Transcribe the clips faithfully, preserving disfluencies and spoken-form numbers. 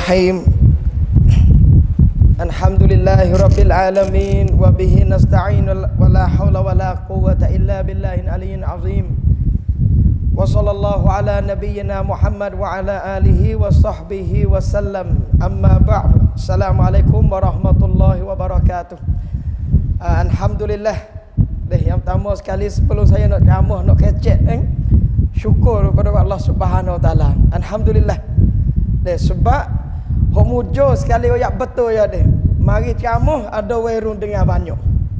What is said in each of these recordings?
Bismillahirrahmanirrahim. Alhamdulillahi rabbil alamin wa bihi nasta'in wa la hawla wa la quwwata illa billahil aliyyil azim. Wa sallallahu ala nabiyyina Muhammad wa ala alihi wa sahbihi wa sallam. Amma ba'd. Assalamualaikum warahmatullahi wabarakatuh. uh, Alhamdulillah. Deh, yang pertama sekali sebelum saya nak ceramah, nak kecek eh? syukur kepada Allah Subhanahu wa taala. Alhamdulillah. Deh, sebab hok mujur sekali oyak betul ya deh. Mari ceramah ada wairun dengar banyak.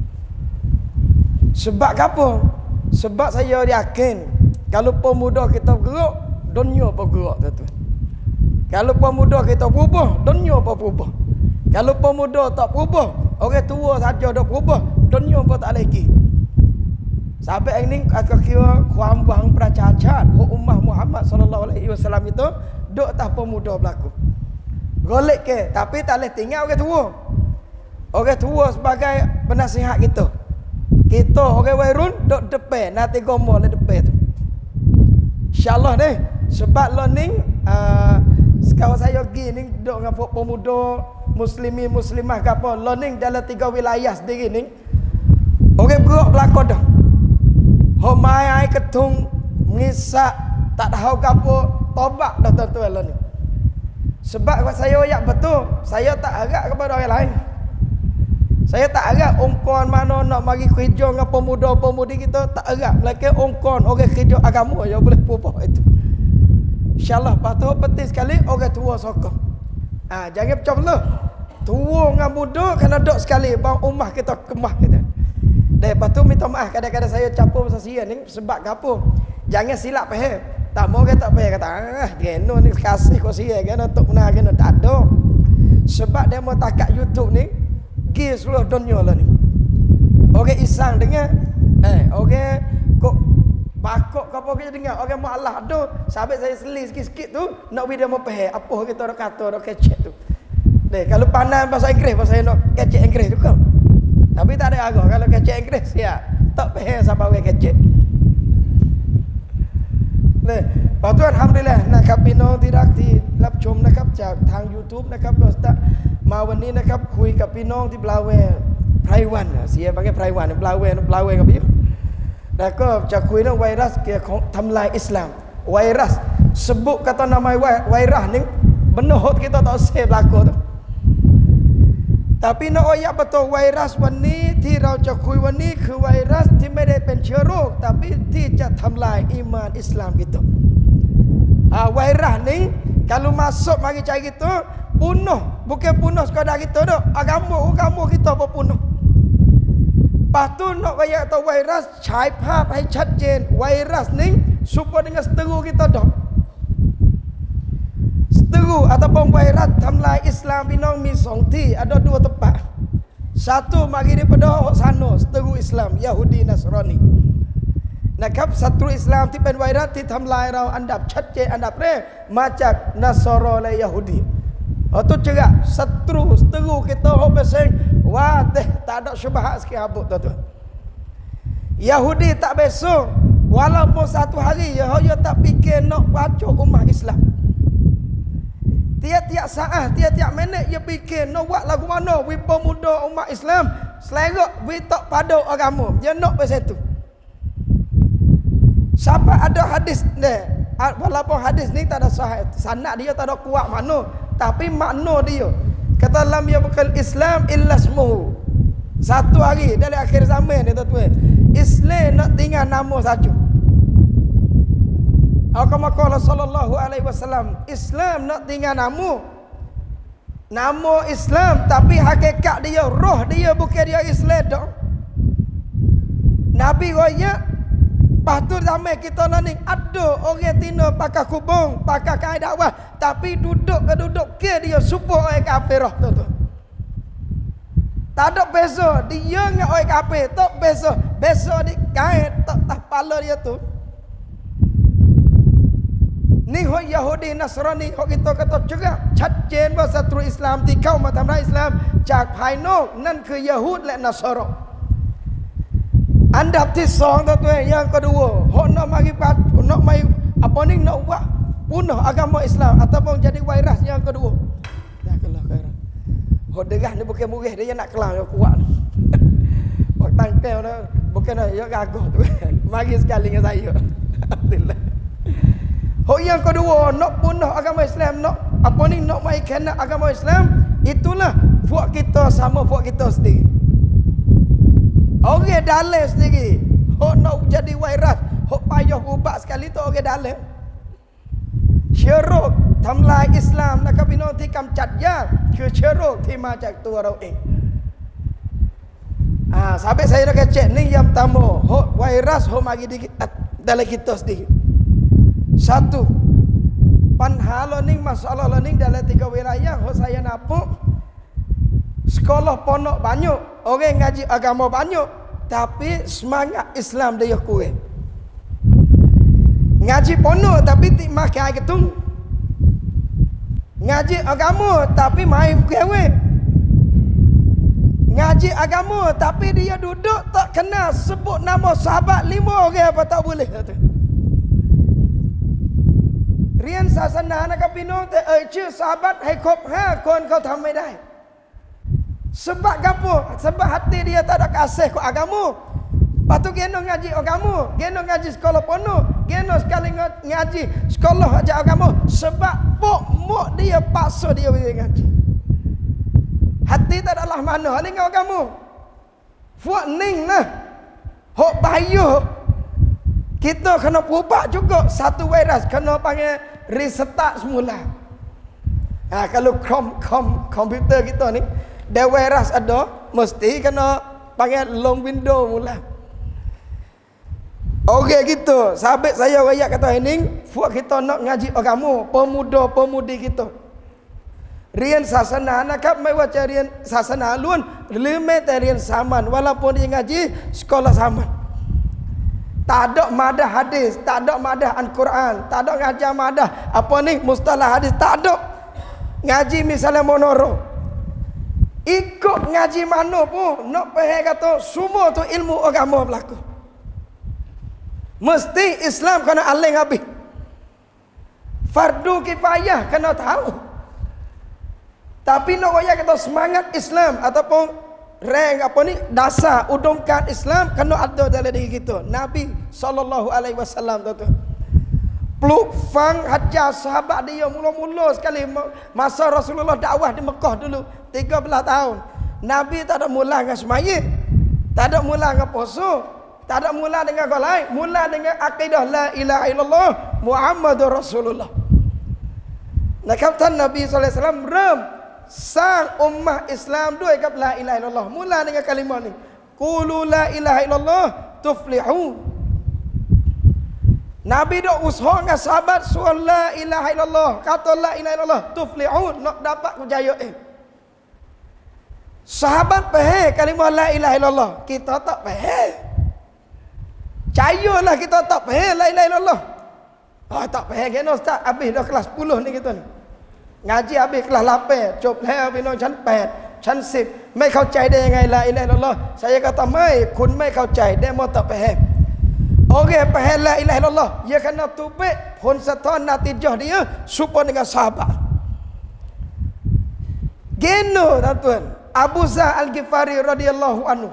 Sebab apa? Sebab saya yakin kalau pemuda kita bergerak, dunia pun bergerak, tuan-tuan. Kalau pemuda kita berubah, dunia pun berubah. Kalau pemuda tak berubah, orang tua saja dah berubah, dunia pun tak lagi. Sampai ini aku kira kuambang pracacat ummah Muhammad sallallahu alaihi wasallam itu duk atas pemuda berlaku. Golek ke, tapi tak boleh tinggal orang tua. Orang tua sebagai penasihat kita. Kita orang wairun duk depan, nanti gomo le depan tu. InsyaAllah deh. Sebab lo ni uh, sekarang saya pergi ni duk dengan pemuda muslimi muslimah ke apa, lo ni dalam tiga wilayah sendiri ni orang bergerak berlaku dah. Homai ai ketung mengisak tak tahu ke apa, tobat dah tuan-tuan lo ni. Sebab saya oyak betul, saya tak harap kepada orang lain. Saya tak harap ongkon mana nak mari kerja dengan pemuda-pemudi kita, tak harap. Melainkan ongkon orang kerja agama yang boleh berubah itu. InsyaAllah. Lepas tu penting sekali orang tua sokong. Ha, jangan pecah belah. Tua dengan muda kena duduk sekali bang ummah kita kemah kita. Dan lepas tu minta maaf kadang-kadang saya campur pasal sian ni sebab apa? Jangan silap faham. Tak mau orang tak faham kata ah geno ni kasih kau sian kan untuk benar kan tak ada. Sebab dia mau takat YouTube ni gi seluruh dunia lah ni. Orang isang dengar, eh orang kok bakok ke apa kita dengar, orang malah tu sampai saya selis sikit-sikit tu nak video mau faham apa kita nak kata nak kecek tu. Deh, kalau pandai bahasa Inggeris pasal saya nak kecek Inggeris tu kau. Tapi tak ada agak kalau kecek Inggeris ya, tak faham siapa orang kecek. Deh, lepas tu alhamdulillah nakap pino tidak di lap chom nakap จากทาง YouTube นะครับustaz มาวันนี้นะครับคุยกับพี่น้องที่บลาเวไพรวันเสียบางแค่ไพรวันบลาเวบลาเวกับพี่แล้วก็จะคุยเรื่องไวรัสเกี่ยวกับทำลายอิสลามไวรัส sebut kata nama virus ni benar hot kita tak usah berlaku tu. Tapi nak oyak betulไวรัสวันนี้ที่เราจะคุยวันนี้คือไวรัสที่ไม่ได้เป็นเชื้อโรคแต่ที่จะทำลายอีมานอิสลามkita. Ah, virus ni kalau masuk mari cari kita punuh, bukan punuh sekadar kita dak, agama agama kita pun punuh. Lepas tu nak kaya tahu virus, ฉายภาพให้ชัดเจนไวรัสni supaya dengan seteru kita dak. Seteru ataupun virusทำลาย Islam พี่น้องมีสองที่ ada dua tempat. Satu mari daripada sana seteru Islam Yahudi Nasrani. นะครับศัตรูอิสลามที่เป็นไวรัสที่ทำลายเราอันดับชัดเจนอันดับแรกมาจากนัสรอและยะฮูดี itu juga setru seteru kita hobeseng wadih tak ada syubhat sikit habuk tuan-tuan. Yahudi tak besok walaupun satu hari Yahudi tak fikir nak baca ummah Islam. Tiap-tiap saat, tiap-tiap minit dia fikir nak buat lagu mana wi pemuda ummah Islam selerak wi tak pada agama. Dia nak pasal tu. Siapa ada hadis ni, walaupun hadis ni tak ada sahih, sanad dia tak ada kuat makna, tapi makna dia kata lam yabqal Islam illa ismuhu. Satu hari dari akhir zaman ni tuan-tuan, Islam nak tinggal nama saja. Kama qala sallallahu alaihi wasallam, Islam nak tinggal nama. Nama Islam tapi hakikat dia, roh dia bukan dia Islam dak. Nabi royak. Lepas tu zaman kita ni ada orang tina pakai kubung, pakai kain dakwah, tapi duduk ke duduk ke dia support orang kafirah tu. Tak ada beza dia dengan orang kafir, tak beza. Beza di kain tak tak pala dia tu. Ni hok Yahudi Nasrani hok kita kata cegah ชัดเจนว่าศัตรูอิสลามที่เข้ามาทำร้ายอิสลามจากภายนอกนั่นคือยะฮูดและนัสรอ อันดับที่สองตัวเองyang kedua hok nak mari nak mai apa ni nak buat punah agama Islam ataupun jadi virus yang kedua Hok derah ni bukan murih, dia nak kelang yang kuat. Hok tangkel tu bukan dia gagah tu. Mari sekali dengan saya. Alhamdulillah. Hok yang kedua, nak punah agama Islam, nak apa ni, nak mai kena agama Islam, itulah buat kita sama buat kita sendiri. Orang dalam sendiri, hok nak jadi virus, hok payah ubat sekali tu orang dalam. Syiruk tamlai Islam nak bina ti kam chat ya, ke syiruk ti ma jak tu orang eh. Ah, sampai saya nak cek ni yang pertama, hok virus hok mari di dalam kita sendiri. Satu, panhala ni masalah learning dalam tiga wilayah hok saya nampak. Sekolah pondok banyak, orang ngaji agama banyak, tapi semangat Islam dia kurang. Ngaji pondok tapi tak makan air ketung. Ngaji agama tapi main gawe. Ngaji agama tapi dia duduk tak kenal sebut nama sahabat lima orang apa tak boleh kata. Rian sasana nak pinong te ơiชื่อ sahabat hai kop ha kon kauทำไม่ได้. Sebab apa? Sebab hati dia tak ada kasih ke agama. Lepas tu geno ngaji agama, geno ngaji sekolah pondok, geno sekali ngaji sekolah ajar agama. Sebab pok mok dia paksa dia pergi ngaji. Hati tak adalah mana hal dengan agama. Fuak ning lah. Hok bahaya. Kita kena berubah juga satu virus, kena panggil restart semula. Ha, kalau kom, kom, komputer kita ni ada virus ada, mesti kena panggil long window mula. Okey gitu. Sahabat saya rakyat kata ini, buat kita nak ngaji agama, pemuda-pemudi kita. Rian sasana nak mai baca rian sasana luan, lima rian saman walaupun dia ngaji sekolah saman. Tak ada madah hadis, tak ada madah Al-Quran, tak ada ngajar madah apa ni mustalah hadis, tak ada. Ngaji misalnya monoro. Ikut ngaji mana pun nak faham kata semua tu ilmu agama berlaku. Mesti Islam kena aling habis. Fardu kifayah kena tahu. Tapi nak royak kata semangat Islam ataupun rank apa ni dasar udungkan Islam kena ada dalam diri kita. Nabi sallallahu alaihi wasallam tu. Peluk fang hajar sahabat dia mula-mula sekali masa Rasulullah dakwah di Mekah dulu tiga belas tahun. Nabi tak ada mula dengan semaya, tak ada mula dengan puasa, tak ada mula dengan hal lain, mula dengan akidah la ilaha illallah Muhammadur Rasulullah. Nak kata Nabi sallallahu alaihi wasallam rem sang ummah Islam dua kata la ilaha illallah. Mula dengan kalimah ni. Qulu la ilaha illallah tuflihu. Nabi dok usaha dengan sahabat suruh la ilaha illallah, kata la ilaha illallah tuflihu, nak dapat kejayaan. Sahabat faham kalimah la ilaha illallah, kita tak faham. Cayalah kita tak faham la ilaha illallah. Ah tak faham kena ustaz, habis dah kelas sepuluh ni kita ni. Ngaji habis kelas lapan, jopแล้วพี่น้องชั้นแปดชั้นสิบไม่เข้าใจได้ยังไงla ilaha illallah. Saya kata maiคุณไม่เข้าใจได้มอtak faham. Orang faham la ilaha illallah, dia kena tubik pun setan natijah dia supaya dengan sahabat. Geno tuan-tuan, Abu Zar Al-Ghifari radhiyallahu anhu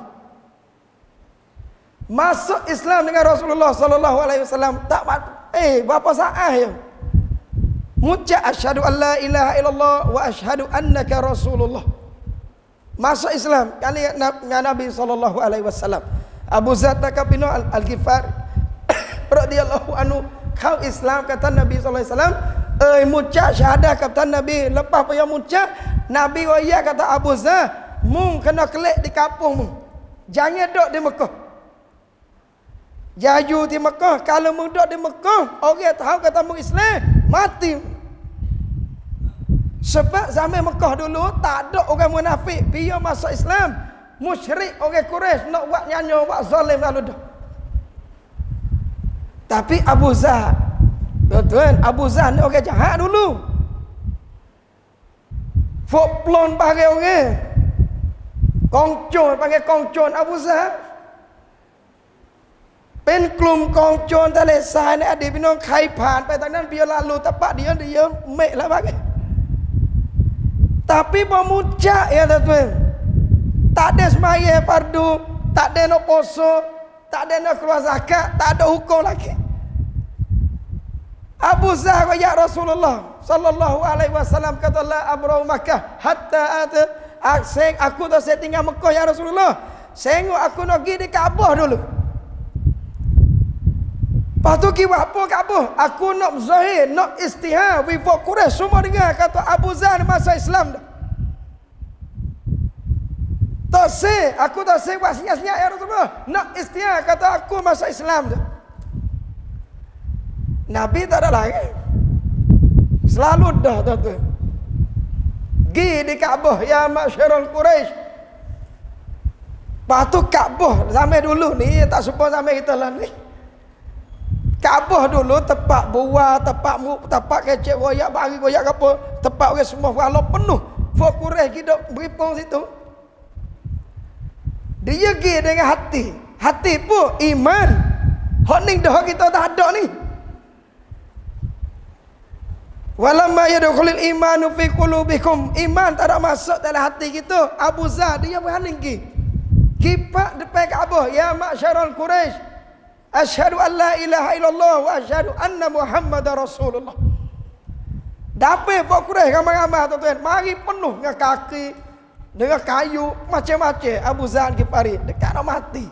masuk Islam dengan Rasulullah sallallahu alaihi wasallam tak eh berapa saat ya. Muja asyhadu an la ilaha illallah wa asyhadu annaka Rasulullah. Masuk Islam kali dengan Nabi sallallahu alaihi wasallam. Abu Zar Takabino Al-Ghifari radhiyallahu anhu kau Islam kata Nabi sallallahu alaihi wasallam, eh muja syahadah kata Nabi, lepas payah muja Nabi waya kata Abu Zar, mung kena kelik di kampung mung. Jangan duduk di Mekah. Jaju di Mekah, kalau mung duduk di Mekah, orang tahu kata mung Islam, mati. Sebab zaman Mekah dulu tak ada orang munafik, biar masuk Islam, musyrik orang Quraisy nak buat nyanyo, buat zalim lalu dah. Tapi Abu Zar, tuan-tuan, Abu Zar ni orang jahat dulu. Foklon panggil orang. Kongcon panggil kongcon Abu Zar. Pen klum kongcon tale sai ni adik พี่น้อง ใครผ่านไปทางนั้น biar lalu tepat dia dia mek lah panggil. Tapi pemuncak ya tuan-tuan, tak ada semaya fardu, tak ada nak poso, tak ada nak keluar zakat, tak ada hukum lagi. Abu Zar ya Rasulullah sallallahu alaihi wasallam kata la amru Makkah hatta ada aku dah saya tinggal Mekah ya Rasulullah. Sengok aku nak pergi di Kaabah dulu. Lepas tu pergi buat apa Kaabah? Aku nak zahir, nak istihar before Quraisy semua dengar kata Abu Zar masa Islam dah. Tak say, aku tak say buat senyap-senyap ya Rasulullah. Nak istihar kata aku masa Islam dah. Nabi tak ada lagi. Selalu dah tuan-tuan. Gi di Kaabah ya masyarul Quraisy. Lepas tu Kaabah zaman dulu ni tak serupa zaman kita lah ni. Kaabah dulu tempat buah, tempat mu, tempat kecek royak, bagi royak apa, tempat orang semua walau penuh. Fok Quraisy hidup beripung situ. Dia gi dengan hati. Hati pun iman. Hak ning dah kita tak ada ni. Walamma yadkhulul imanu fi qulubikum, iman tak ada masuk dalam hati kita. Abu Zar dia berani pergi kipak depan Kaabah ya masyarul Quraisy asyhadu an la ilaha illallah wa asyhadu anna muhammadar rasulullah. Dapat pak Quraisy ramai-ramai tuan-tuan, mari penuh dengan kaki dengan kayu macam-macam. Abu Zar Ghifari dekat nak mati.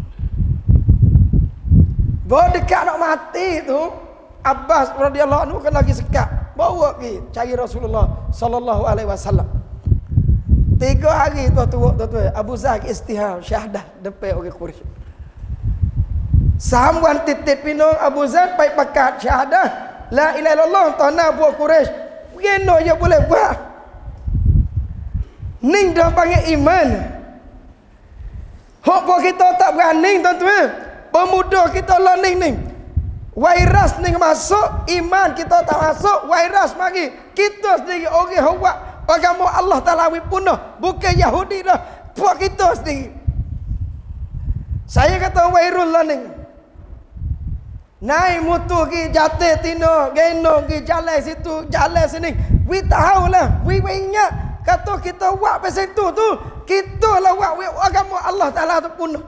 Bawa dekat nak mati tu Abbas radhiyallahu anhu kan lagi sekat, bawa pergi cari Rasulullah sallallahu alaihi wasallam. Tiga hari tu tua tuan-tuan, Abu Zar istihar syahadah depan orang Quraisy. Sahabat titip pinong Abu Zar pai pakat syahadah la ilaha illallah tanah buat Quraisy. Geno je boleh buat. Ning dah panggil iman. Hok kita tak berani tuan-tuan. Pemuda kita lah ning ning. Virus ni masuk, iman kita tak masuk, virus mari. Kita sendiri orang hawak agama Allah Taala punah, bukan Yahudi dah. Buat kita sendiri. Saya kata virus lah ni. Naik motor pergi jatuh tino, gendong pergi jalan situ, jalan sini. We tahu lah, we ingat kata kita buat pasal itu tu, kita lah buat agama Allah Taala tu punah.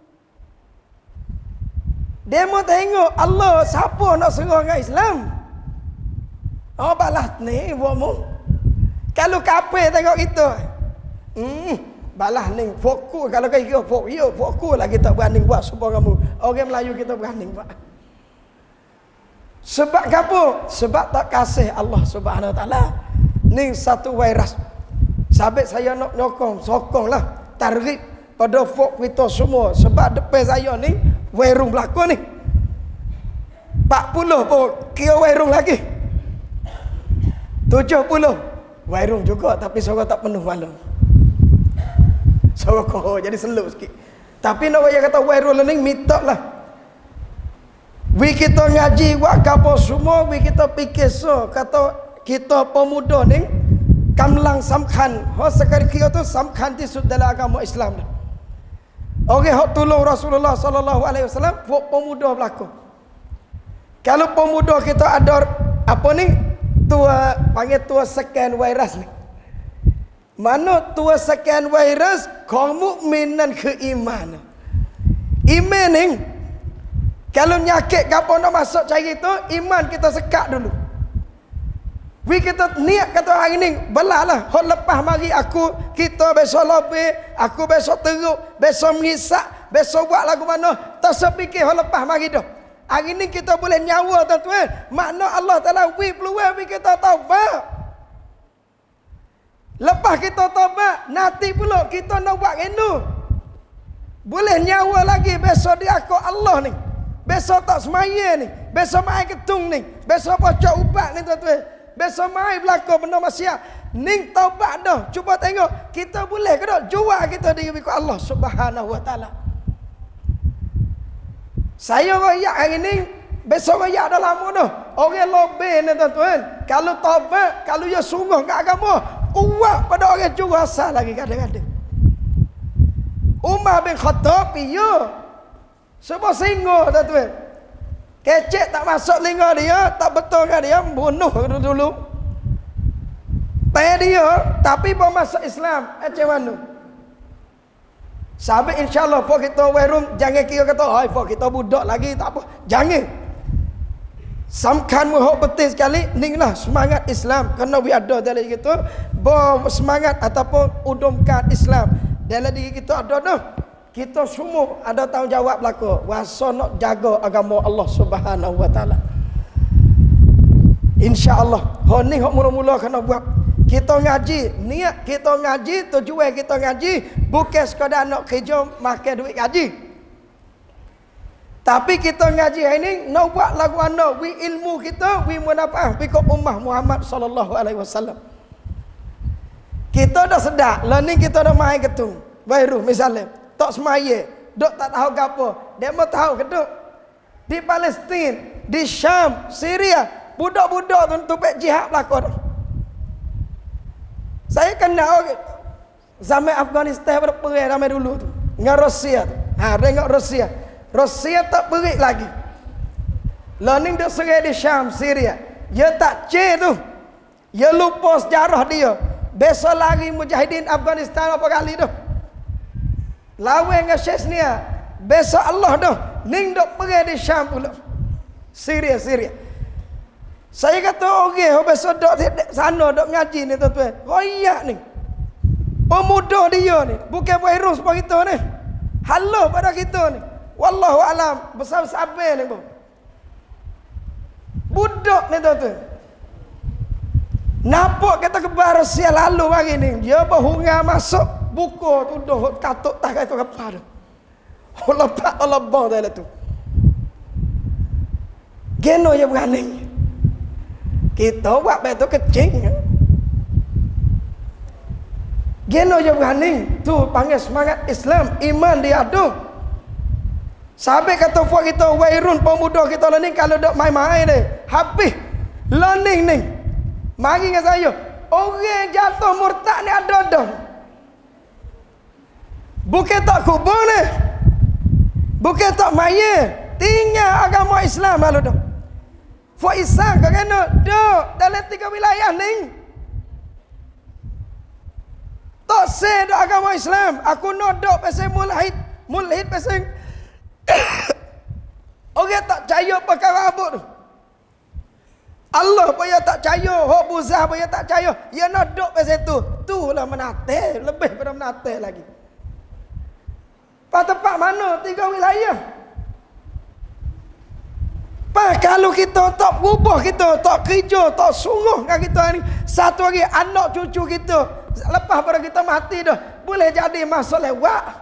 Dia mau tengok Allah siapa nak serang dengan Islam. Oh balas ni buatmu. Kalau kafir tengok kita. Hmm, balas ni fokus kalau kita fokus, yo fokus lah kita berani buat supaya kamu. Orang Melayu kita berani buat. Sebab apa? Sebab tak kasih Allah Subhanahu Wa Taala. Ni satu virus. Sabit saya nak nyokong, sokonglah target pada fok kita semua. Sebab depan saya ni wairung berlaku ni empat puluh pun kira wairung lagi, tujuh puluh wairung juga, tapi suara tak penuh malam. Suara kau jadi slow sikit. Tapi nak yang kata wairung learning mitok lah. We kita ngaji buat apa semua, we kita fikir so kata kita pemuda ni kamlang samkhan. Ho sekali kira tu samkhan di sud dalam agama Islam dah. Orang hak tolong Rasulullah sallallahu alaihi wasallam buat pemuda berlaku. Kalau pemuda kita ada apa ni? Tua panggil tua second virus ni. Mana tua second virus? Kaum mukmin dan keimanan. Iman ni kalau nyakit gapo nak masuk cari tu, iman kita sekat dulu. We kita niat kata hari ni belalah. Hak lepas mari aku kita besok lebih, aku besok teruk, besok mengisak, besok buat lagu mana. Tak sepikir hak lepas mari dah. Hari ni kita boleh nyawa tuan-tuan. Makna Allah Taala we peluang we kita taubat. Lepas kita taubat, nanti pula kita nak buat renu. Boleh nyawa lagi besok dia aku Allah ni. Besok tak semaya ni. Besok main ketung ni. Besok pocok ubat ni tuan-tuan. Besok mai berlaku benda maksiat. Ning taubat dah. Cuba tengok kita boleh ke tak jual kita diri ke Allah Subhanahu Wa Taala. Saya royak hari ni, besok royak dah lama dah. Orang lobe ni tuan-tuan. Kalau taubat, kalau dia sungguh ke agama, kuat pada orang curang asal lagi kadang-kadang. Umar bin Khattab ya. Sebab singa tuan-tuan. Kecek tak masuk linga dia, tak betul kan dia, bunuh dulu. teh dia tapi bawa masuk Islam macam mana? Sahabat insyaAllah pun kita werum jangan kira kata hai pun kita budak lagi tak apa. Jangan. Samkan muhok betul sekali ni lah semangat Islam kerana we ada dalam diri kita bawa semangat ataupun udumkan Islam dalam diri kita ada dah. Kita semua ada tanggungjawab belaka wasa nak jaga agama Allah Subhanahu Wa Taala. Insya-Allah. Hak ni hak mula-mula kena buat. Kita ngaji, niat kita ngaji, tujuan kita ngaji bukan sekadar nak kerja makan duit gaji. Tapi kita ngaji hari ni nak buat lagu anda, wi ilmu kita, wi manfaat pikir ummah Muhammad sallallahu alaihi wasallam. Kita dah sedar, learning kita dah main ketung. Baru misalnya, tak semaya, dok tak tahu gapo, dia mau tahu keduk. Di Palestin, di Syam, Syria, budak-budak tu tupek jihad belaka dah. Saya kenal zaman Afghanistan berperang ramai dulu tu. Dengan Rusia tu. Ha, dengan Rusia. Rusia tak berik lagi. Learning dia serai di Syam, Syria. Dia tak cek tu. Dia lupa sejarah dia. Besok lagi mujahidin Afghanistan apa kali tu. Lawan dengan Chechnya. Besok Allah tu. Ning dok pergi di Syam pula. Syria, Syria. Saya kata okey, okay, besok dok sana dok ngaji ni tuan-tuan. Royak ni. Pemuda dia ni, bukan virus pada kita ni. Halau pada kita ni. Wallahu alam, besar-besar ni, bu. Budak ni tuan-tuan. Nampak kata kebar Rusia lalu hari ni, dia berhunga masuk buku tu dah katuk tak kata apa dah. Allah pak Allah bang dah tu. Geno je berani. Kita buat betul kecing. Geno je berani. Tu panggil semangat Islam. Iman diadu. Sahabat kata buat kita wairun pemuda kita learning kalau dok main-main ni. Habis. Learning ni. Mari dengan saya. Orang jatuh murtad ni ada dah. Bukan tak kubur ni. Bukan tak maya. Tinggal agama Islam lalu dah. Faizan kerana dok dalam tiga wilayah ni. Tak sah dok agama Islam. Aku nak dok pasal mulhid, mulhid pasal orang tak percaya perkara abuk tu. Allah pun ya tak percaya, hak buzah pun ya tak percaya. Ya nak dok pasal tu. Tulah menate, lebih pada menate lagi. Pada tempat mana tiga wilayah? Pak kalau kita tak berubah, kita tak kerja, tak sungguh dengan kita ni, satu hari anak cucu kita lepas pada kita mati dah boleh jadi masa lewat.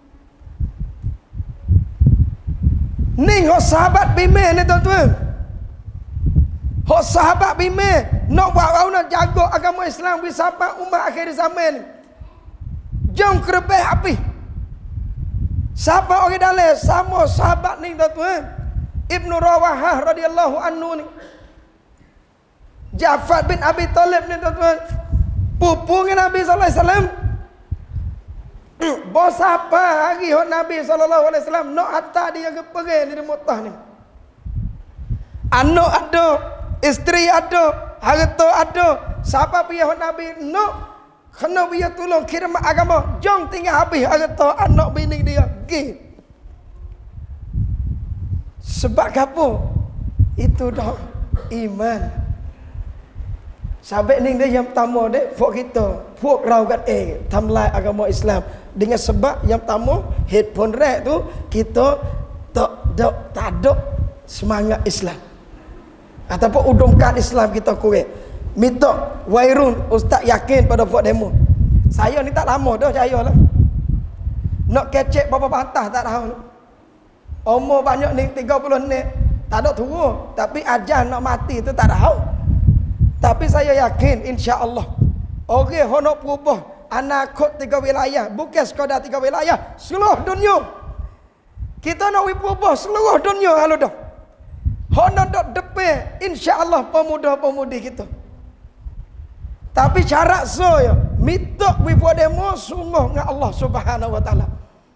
Ni hok sahabat bimbing ni tuan-tuan. Hok sahabat bimbing nak buat orang nak jaga agama Islam di sampai umat akhir zaman ni. Jom kerebeh api. Siapa orang dalam sama sahabat ni tuan-tuan. Ibnu Rawahah radhiyallahu anhu ni. Ja'far bin Abi Talib ni tuan-tuan. Pupu dengan Nabi sallallahu alaihi wasallam. Bos apa hari hok Nabi sallallahu alaihi wasallam nak hantar dia ke pergi di Mekah ni. Anak ada, isteri ada, harta ada. Siapa piye hok Nabi nak kena dia tolong khidmat agama. Jom tinggal habis harta anak bini dia. Gi. Sebab apa? Itu dah iman. Sahabat ni dia yang pertama dia, buat kita, buat rau kat eh, tamlai agama Islam. Dengan sebab yang pertama, headphone rek tu, kita tak, tak, tak ada semangat Islam. Ataupun udumkan Islam kita kurang. Minta wairun, ustaz yakin pada buat demo. Saya ni tak lama dah, percaya lah. Nak kecek berapa patah tak tahu. Umur banyak ni tiga puluh ni tak ada turun, tapi ajar nak mati tu tak tahu. Tapi saya yakin insya-Allah orang yang nak berubah anak kod tiga wilayah, bukan sekadar tiga wilayah, seluruh dunia. Kita nak berubah seluruh dunia halu dah. Hok nak dok depan insya-Allah pemuda-pemudi kita. Tapi syarat saya minta buat demo sungguh dengan Allah Subhanahu Wa Taala.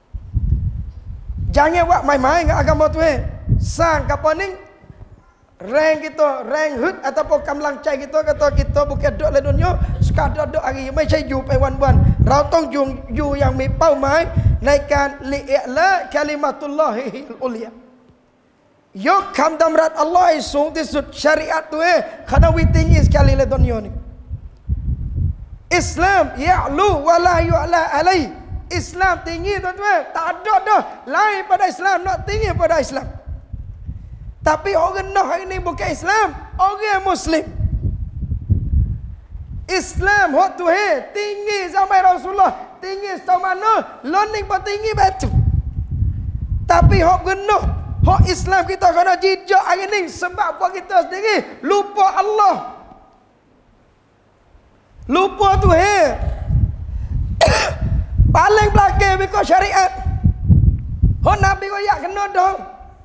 Jangan buat main-main dengan agama tu eh. Sang apa ni? Rank kita, rank hud ataupun kamlang cai kita kata kita bukan dok le dunia, sekadarดอกอะไรไม่ใช่อยู่ไปวันๆเราต้องอยู่อยู่อย่างมีเป้าหมายในการลิอิละกะลิมัตุลลอฮิอุลยายกคำดำรัสอัลลอฮ์ให้สูงที่สุดsyariat tu eh kerana we tinggi sekali le dunia ni Islam ya'lu wa la yu'la alai Islam tinggi tuan-tuan tak ada dah lain pada Islam nak tinggi pada Islam tapi orang nak hari ni bukan Islam orang Muslim Islam hak tu he tinggi sampai Rasulullah tinggi setahu mana learning pun tinggi betul tapi hak genuh hak Islam kita kena jejak hari ni sebab apa kita sendiri lupa Allah lupa tu he paling belakang bikut syariat hak Nabi koyak kena dah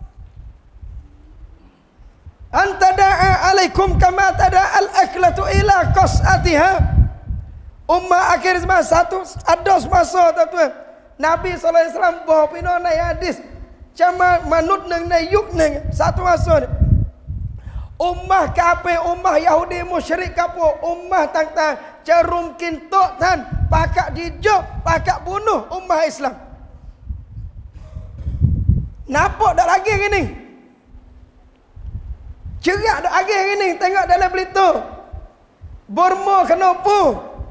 anta da'a alaikum kama tada'al aklatu ila qas'atiha ummah akhir zaman satu ada semasa tuan-tuan Nabi sallallahu alaihi wasallam bawa pino naik hadis cuma manut nang naik yuk nang satu masa ni ummah kafir ummah Yahudi musyrik kapur ummah tang-tang cerum kintok tan pakak dijok pakak bunuh ummah Islam nampak dak lagi gini cerak dak lagi gini tengok dalam berita Burma kena apa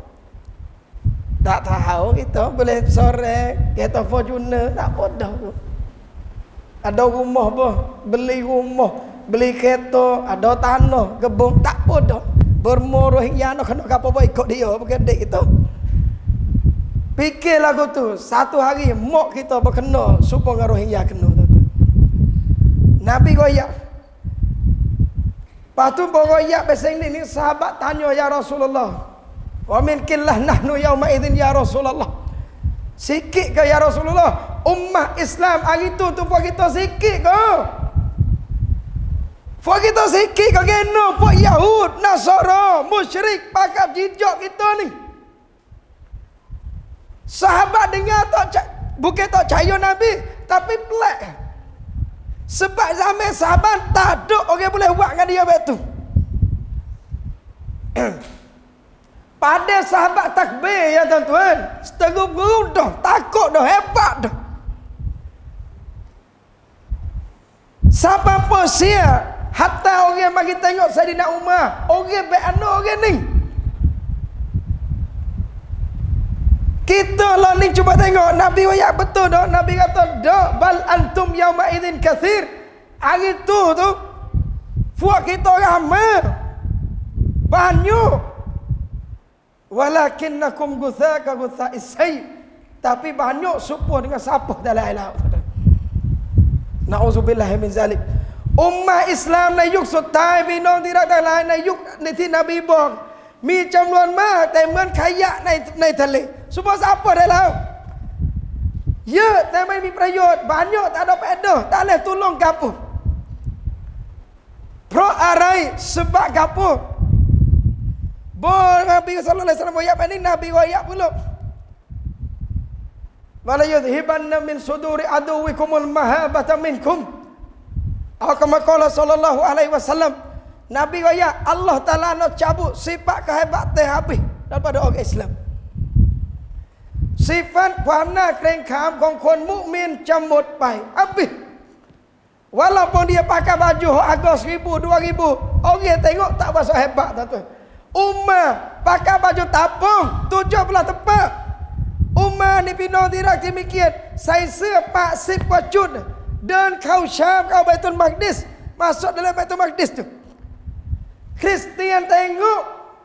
tak tahu kita boleh sore kereta Fortuner tak bodoh tu ada rumah apa beli rumah beli kereta ada tanah kebun tak bodoh Burma Rohingya nak kena apa-apa ikut dia bukan dek kita fikir lagu tu satu hari mak kita berkena supaya Rohingya kena tu Nabi goyak patu goyak bahasa ini ni sahabat tanya ya Rasulullah wa min killah nahnu yauma idzin ya Rasulullah sikit ke ya Rasulullah ummah Islam hari tu tu puak kita sikit ke puak kita sikit ke geno puak Yahud Nasara musyrik pakap jijak kita ni sahabat dengar tak bukan tak percaya Nabi tapi pelik sebab zaman sahabat tak ada orang boleh buat dengan dia betul pada sahabat takbir ya tuan-tuan setegup-gup dah takut dah hebat dah siapa pun sia hatta orang bagi tengok Saidina Umar orang beana orang ni kita lah ni cuba tengok Nabi wayak betul dah Nabi kata dak bal antum yauma idzin katsir hari tu tu fuak kita ramai banyak walakinnakum guthaka gutha'is sayy tapi banyak serupa dengan sapuh dalam laut na'udzubillah min zalik ummah Islamในยุคสุดท้ายพี่น้องที่รักทั้งหลายในยุคในที่นบีบอกมีจำนวนมากแต่เหมือนขยะในในทะเลsemua sapuh dalam laut yaแต่ไม่มีประโยชน์ banyak tak ada faedah tak boleh tolong gapoเพราะอะไร sebab gapo Bon Nabi sallallahu alaihi wasallam ayat ini Nabi ayat pula. Wala yudhibanna min suduri aduwikumul mahabata minkum. Atau kama qala sallallahu alaihi wasallam Nabi ayat Allah Taala nak cabut sifat kehebatan habis daripada orang Islam. Sifat ความน่าเกรงขามของคนมุมินจะหมดไป habis. Walaupun dia pakai baju harga seribu dua ribu orang tengok tak berasa hebat tuan-tuan. Ummah pakai baju tapung tujuh belas tempat ummah ni pinang tidak demikian saya sepak sepak jud dan kau Syam kau Baitul Maqdis masuk dalam Baitul Maqdis tu Kristian tengok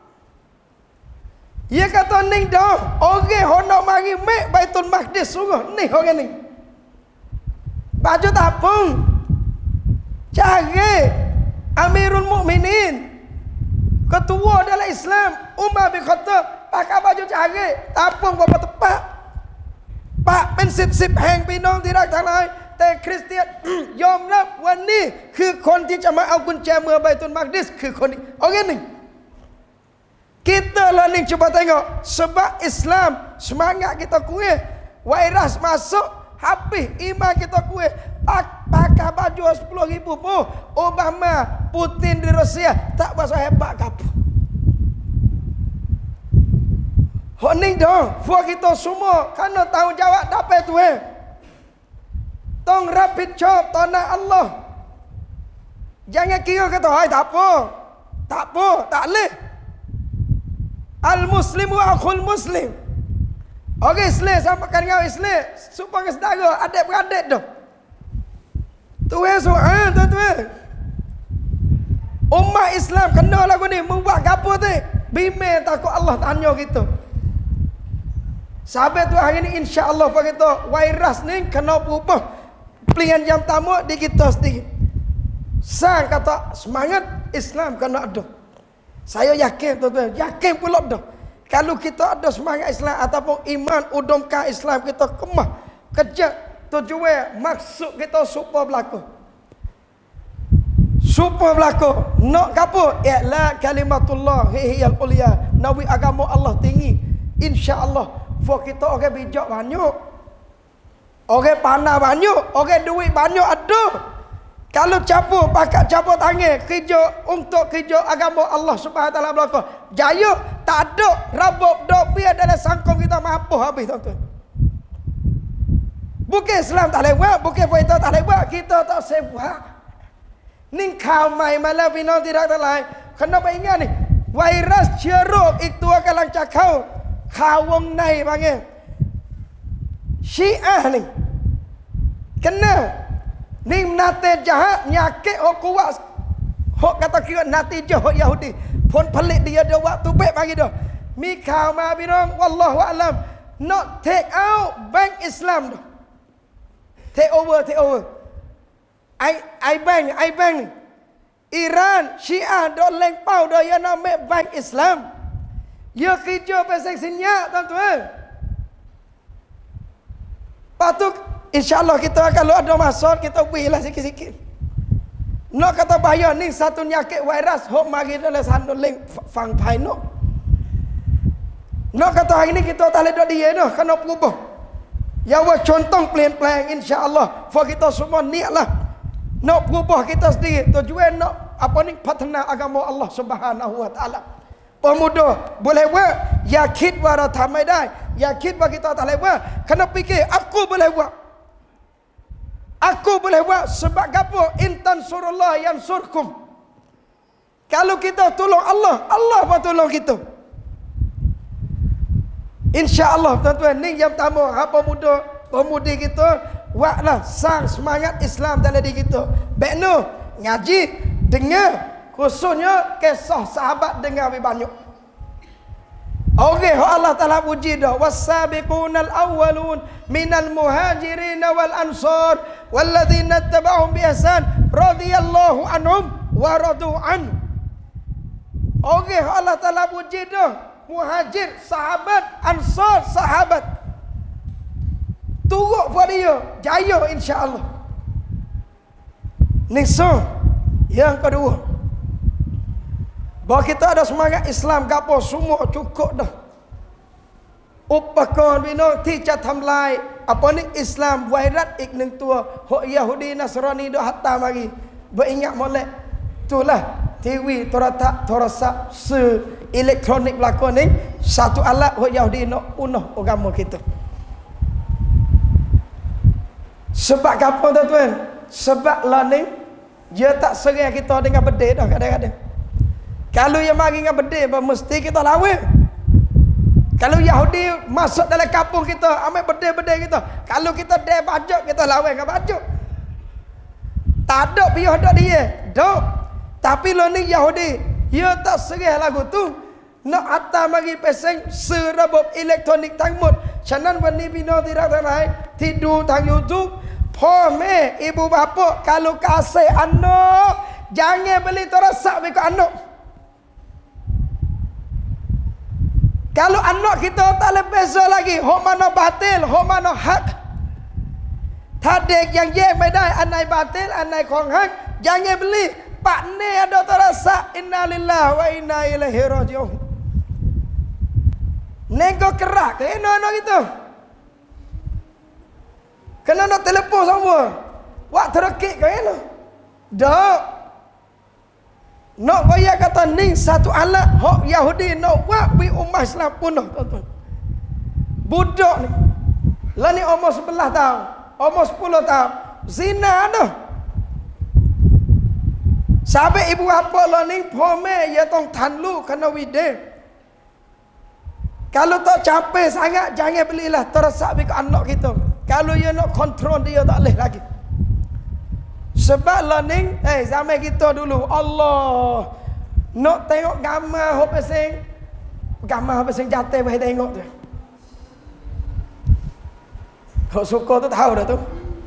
dia kata ning dah orang honok mari mek Baitul Maqdis sungguh ni orang ni baju tapung cari Amirul Mukminin ketua dalam Islam Umar bin Khattab pakai baju cari tapung berapa tepat pak เป็น สิบ แห่งพี่น้องที่รักทั้งหลายแต่คริสเตียน ยอมรับวันนี้คือคนที่จะมาเอากุญแจเมืองไบตุลมักดิสคือคนนี้โอเคนี่ kita lah ni cuba tengok sebab Islam semangat kita kuih virus masuk habis iman kita kuih pakai baju sepuluh ribu pun Obama Putin di Rusia tak berasa hebat ke apa Hok ni dah, buat kita semua kena tanggungjawab dapat tu eh. Tong rapid job tanah Allah. Jangan kira kata, "Hai tak apa. Tak apa, tak leh." Al-muslimu akhul muslim. Orang Islam sampaikan dengan Islam supaya saudara, adik-beradik dah. Tu eh soal tuan-tuan. Umat Islam kena lagu ni membuat gapo tu? Bimbing takut Allah tanya kita. Sahabat tu hari ni insya-Allah apa kita virus ni kena berubah. Pilihan yang pertama di kita sendiri. Sang kata semangat Islam kena ada. Saya yakin tuan-tuan, yakin pula dah. Kalau kita ada semangat Islam ataupun iman udumkan Islam kita kemah kerja tujuan maksud kita supaya berlaku. Supaya berlaku. Nak gapo? I'la kalimatullah hiyal ulia. Nabi agama Allah tinggi. Insya-Allah for kita orang bijak banyak. Orang pandai banyak, orang duit banyak ada. Kalau capur, pakat capur tangan kerja untuk kerja agama Allah Subhanahu Wa Taala berlaku. Jaya tak ada rabuk dok biar dalam sangkong kita mampu habis tuan-tuan. Bukan Islam tak boleh buat, bukan kita tak boleh buat, kita tak sebab. Ni kau mai malam bina tidak terlain. Kenapa ingat ni? Virus ceruk itu akan lancar kau. Kawong naik panggil. Syiah ni. Kena. Ni nate jahat, nyakit hok kuat. Hok kata kira natijah hok Yahudi. Pun pelik dia ada waktu baik bagi dah. Mi kau ma binong wallahu alam. Not take out bank Islam dah. Take over, take over. I I bank, I bank. Iran, Syiah dok lengpau dah ya nak make bank Islam. Ya kerja pasal sinyak tuan-tuan. Patut InsyaAllah kita kalau ada masa kita berilah sikit-sikit. Nak kata bahaya ni satu nyakit virus hok mari dalam satu link fang pai no. Nak kata hari ni kita tak boleh dia dah kena berubah. Ya wa contoh plan-plan insya-Allah for kita semua niatlah nak berubah kita sendiri tujuan nak apa ni patna agama Allah Subhanahu Wa Taala. Pemuda boleh buat, yakin wara tamai dai, yakin bagi kita tak boleh buat. Kena fikir aku boleh buat. Aku boleh buat sebab apa? Intan surullah yang surkum. Kalau kita tolong Allah, Allah pun tolong kita. InsyaAllah tuan-tuan, ni yang pertama apa muda pemudi kita buatlah sang semangat Islam dalam diri kita. Baik no, ngaji, dengar, khususnya kisah sahabat dengar lebih banyak. Okey, Allah Taala puji dah. Was-sabiqunal awwalun minal muhajirin wal ansar walladzina tabauhum bi ihsan radhiyallahu anhum wa radu an. Okey, Allah Taala puji dah. Muhajir, sahabat, ansar, sahabat. Turut pada dia, jaya insya-Allah. Nisa yang kedua, bahawa kita ada semangat Islam gapo semua cukup dah. Upakon bino tidak thamlai apa ni Islam wairat ik neng tua hok Yahudi Nasrani dah hatta mari. Beringat molek. Itulah T V, toratak, torasap, se elektronik berlaku ni satu alat hok Yahudi nak punah agama kita. Sebab apa tuan-tuan? Sebab lah ni dia tak serang kita dengan bedil dah kadang-kadang. Kalau yang mari dengan bedil, mesti kita lawan. Kalau Yahudi masuk dalam kampung kita, ambil bedil-bedil kita. Kalau kita dia bajak, kita lawan dengan bajak. Tak ada pihak dak dia. Dok. Tapi lo ni Yahudi, dia tak serah lagu tu. Nak atas mari peseng serabab elektronik tangmut. Canan wani bina tidak terlain. Tidur tang YouTube. Pome ibu bapa kalau kasih anak, jangan beli terasak ikut anak. Kalau anak kita tak lebih beza lagi, hok mana batil, hok mana hak. Tadek yang ye medai anai batil, anai kong hak, jangan beli. Pak ni ada terasa innalillahi wa inna ilaihi raji'un. Nego kerak ke no gitu. Kena nak telefon semua. Wak terekik ke no. Dak. Nak bayar kata ni satu alat hok Yahudi nak buat bi umat Islam punah tuan-tuan. Budak ni. Lah ni umur sebelas tahun, umur sepuluh tahun. Zina dah. Sampai ibu bapa lah ni pome ya tong tanlu kena wide. Kalau tak capek sangat jangan belilah tersak ke anak kita. Kalau dia nak kontrol dia tak boleh lagi. Sebab lah ni eh zaman kita dulu Allah nak tengok gambar hok pesing gambar hok pesing jatuh boleh tengok tu. Kau suka tu tahu dah tu.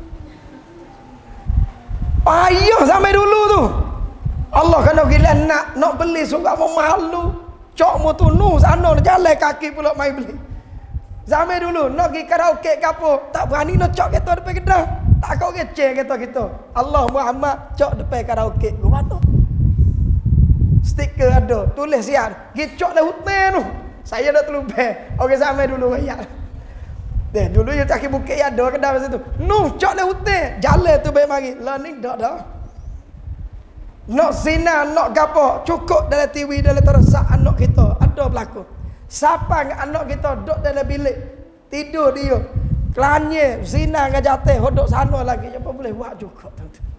Payah sampai dulu tu. Allah kena gila nak nak beli suka mau malu. Cok mu tunu sana jalan kaki pula mai beli. Zaman dulu nak pergi karaoke ke apa, tak berani nak cok kita depan kedai. Tak kau kecil kita kita. Allah Muhammad cok depan karaoke. Ke mana? Stiker ada, tulis siap. Pergi cok dah hutan tu. Saya dah terlupa. Orang zaman dulu ayat. Deh, dulu dia tak bukit ada kedai masa tu. Nuh cok dah hutan. Jalan tu baik mari. Lah ni dak dah. Nak zina, nak gapo, cukup dalam T V, dalam tersak anak kita. Ada berlaku. Siapa dengan anak kita duduk dalam bilik, tidur dia. Kelanya, zina dengan jatuh, hodok sana lagi. Apa boleh buat juga.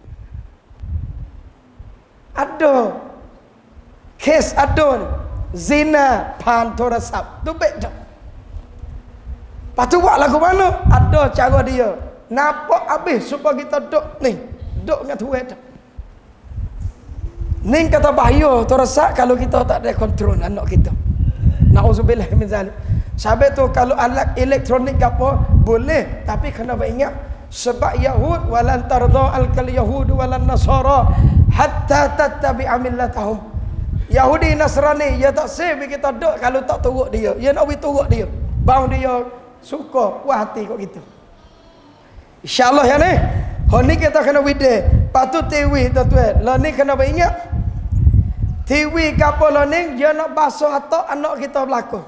Ada. Kes ada ni. Zina, pan torasap. Tu baik tak. Lepas tu buat lagu mana? Ada cara dia. Nampak habis supaya kita duduk ni. Duduk dengan tuan tak. Ni kata bahaya terasa kalau kita tak ada kontrol anak kita. Nauzubillah min zalik. Sebab tu kalau alat elektronik apa boleh, tapi kena ingat sebab Yahud walan tarda al-kal yahud walan nasara hatta tattabi'a millatahum. Yahudi Nasrani dia tak save kita duk kalau tak turut dia. Dia nak pergi turut dia. Bang dia suka puas hati kat kita. Insya-Allah ya ni. Hal ni kita kena wide. Patut T V tuan-tuan. Lah ni kena ingat. T V gapo lah ni dia nak basuh atok anak kita berlaku.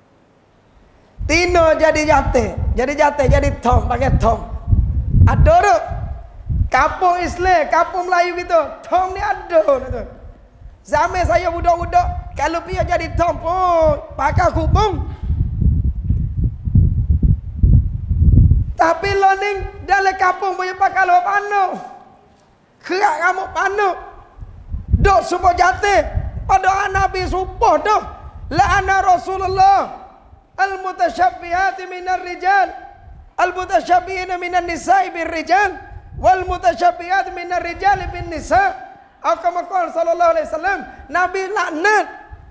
Tino jadi jatuh, jadi jatuh, jadi tom, pakai tom. Ada tu. Kampung Islam, kampung Melayu kita, tom ni ada tu. Zaman saya budak-budak, kalau dia jadi tom pun pakai kubung. Tapi learning dalam kampung boleh pakai luar panu. Kerak rambut panu. Dok semua jatuh. Pada Nabi sumpah dah. La'ana Rasulullah. Al-mutasyabihati minar rijal. Al-mutasyabihina minan nisa'i bin rijal. Wal-mutasyabihati minar rijal bin nisa'. Akamakal sallallahu alaihi wasallam. Nabi laknat.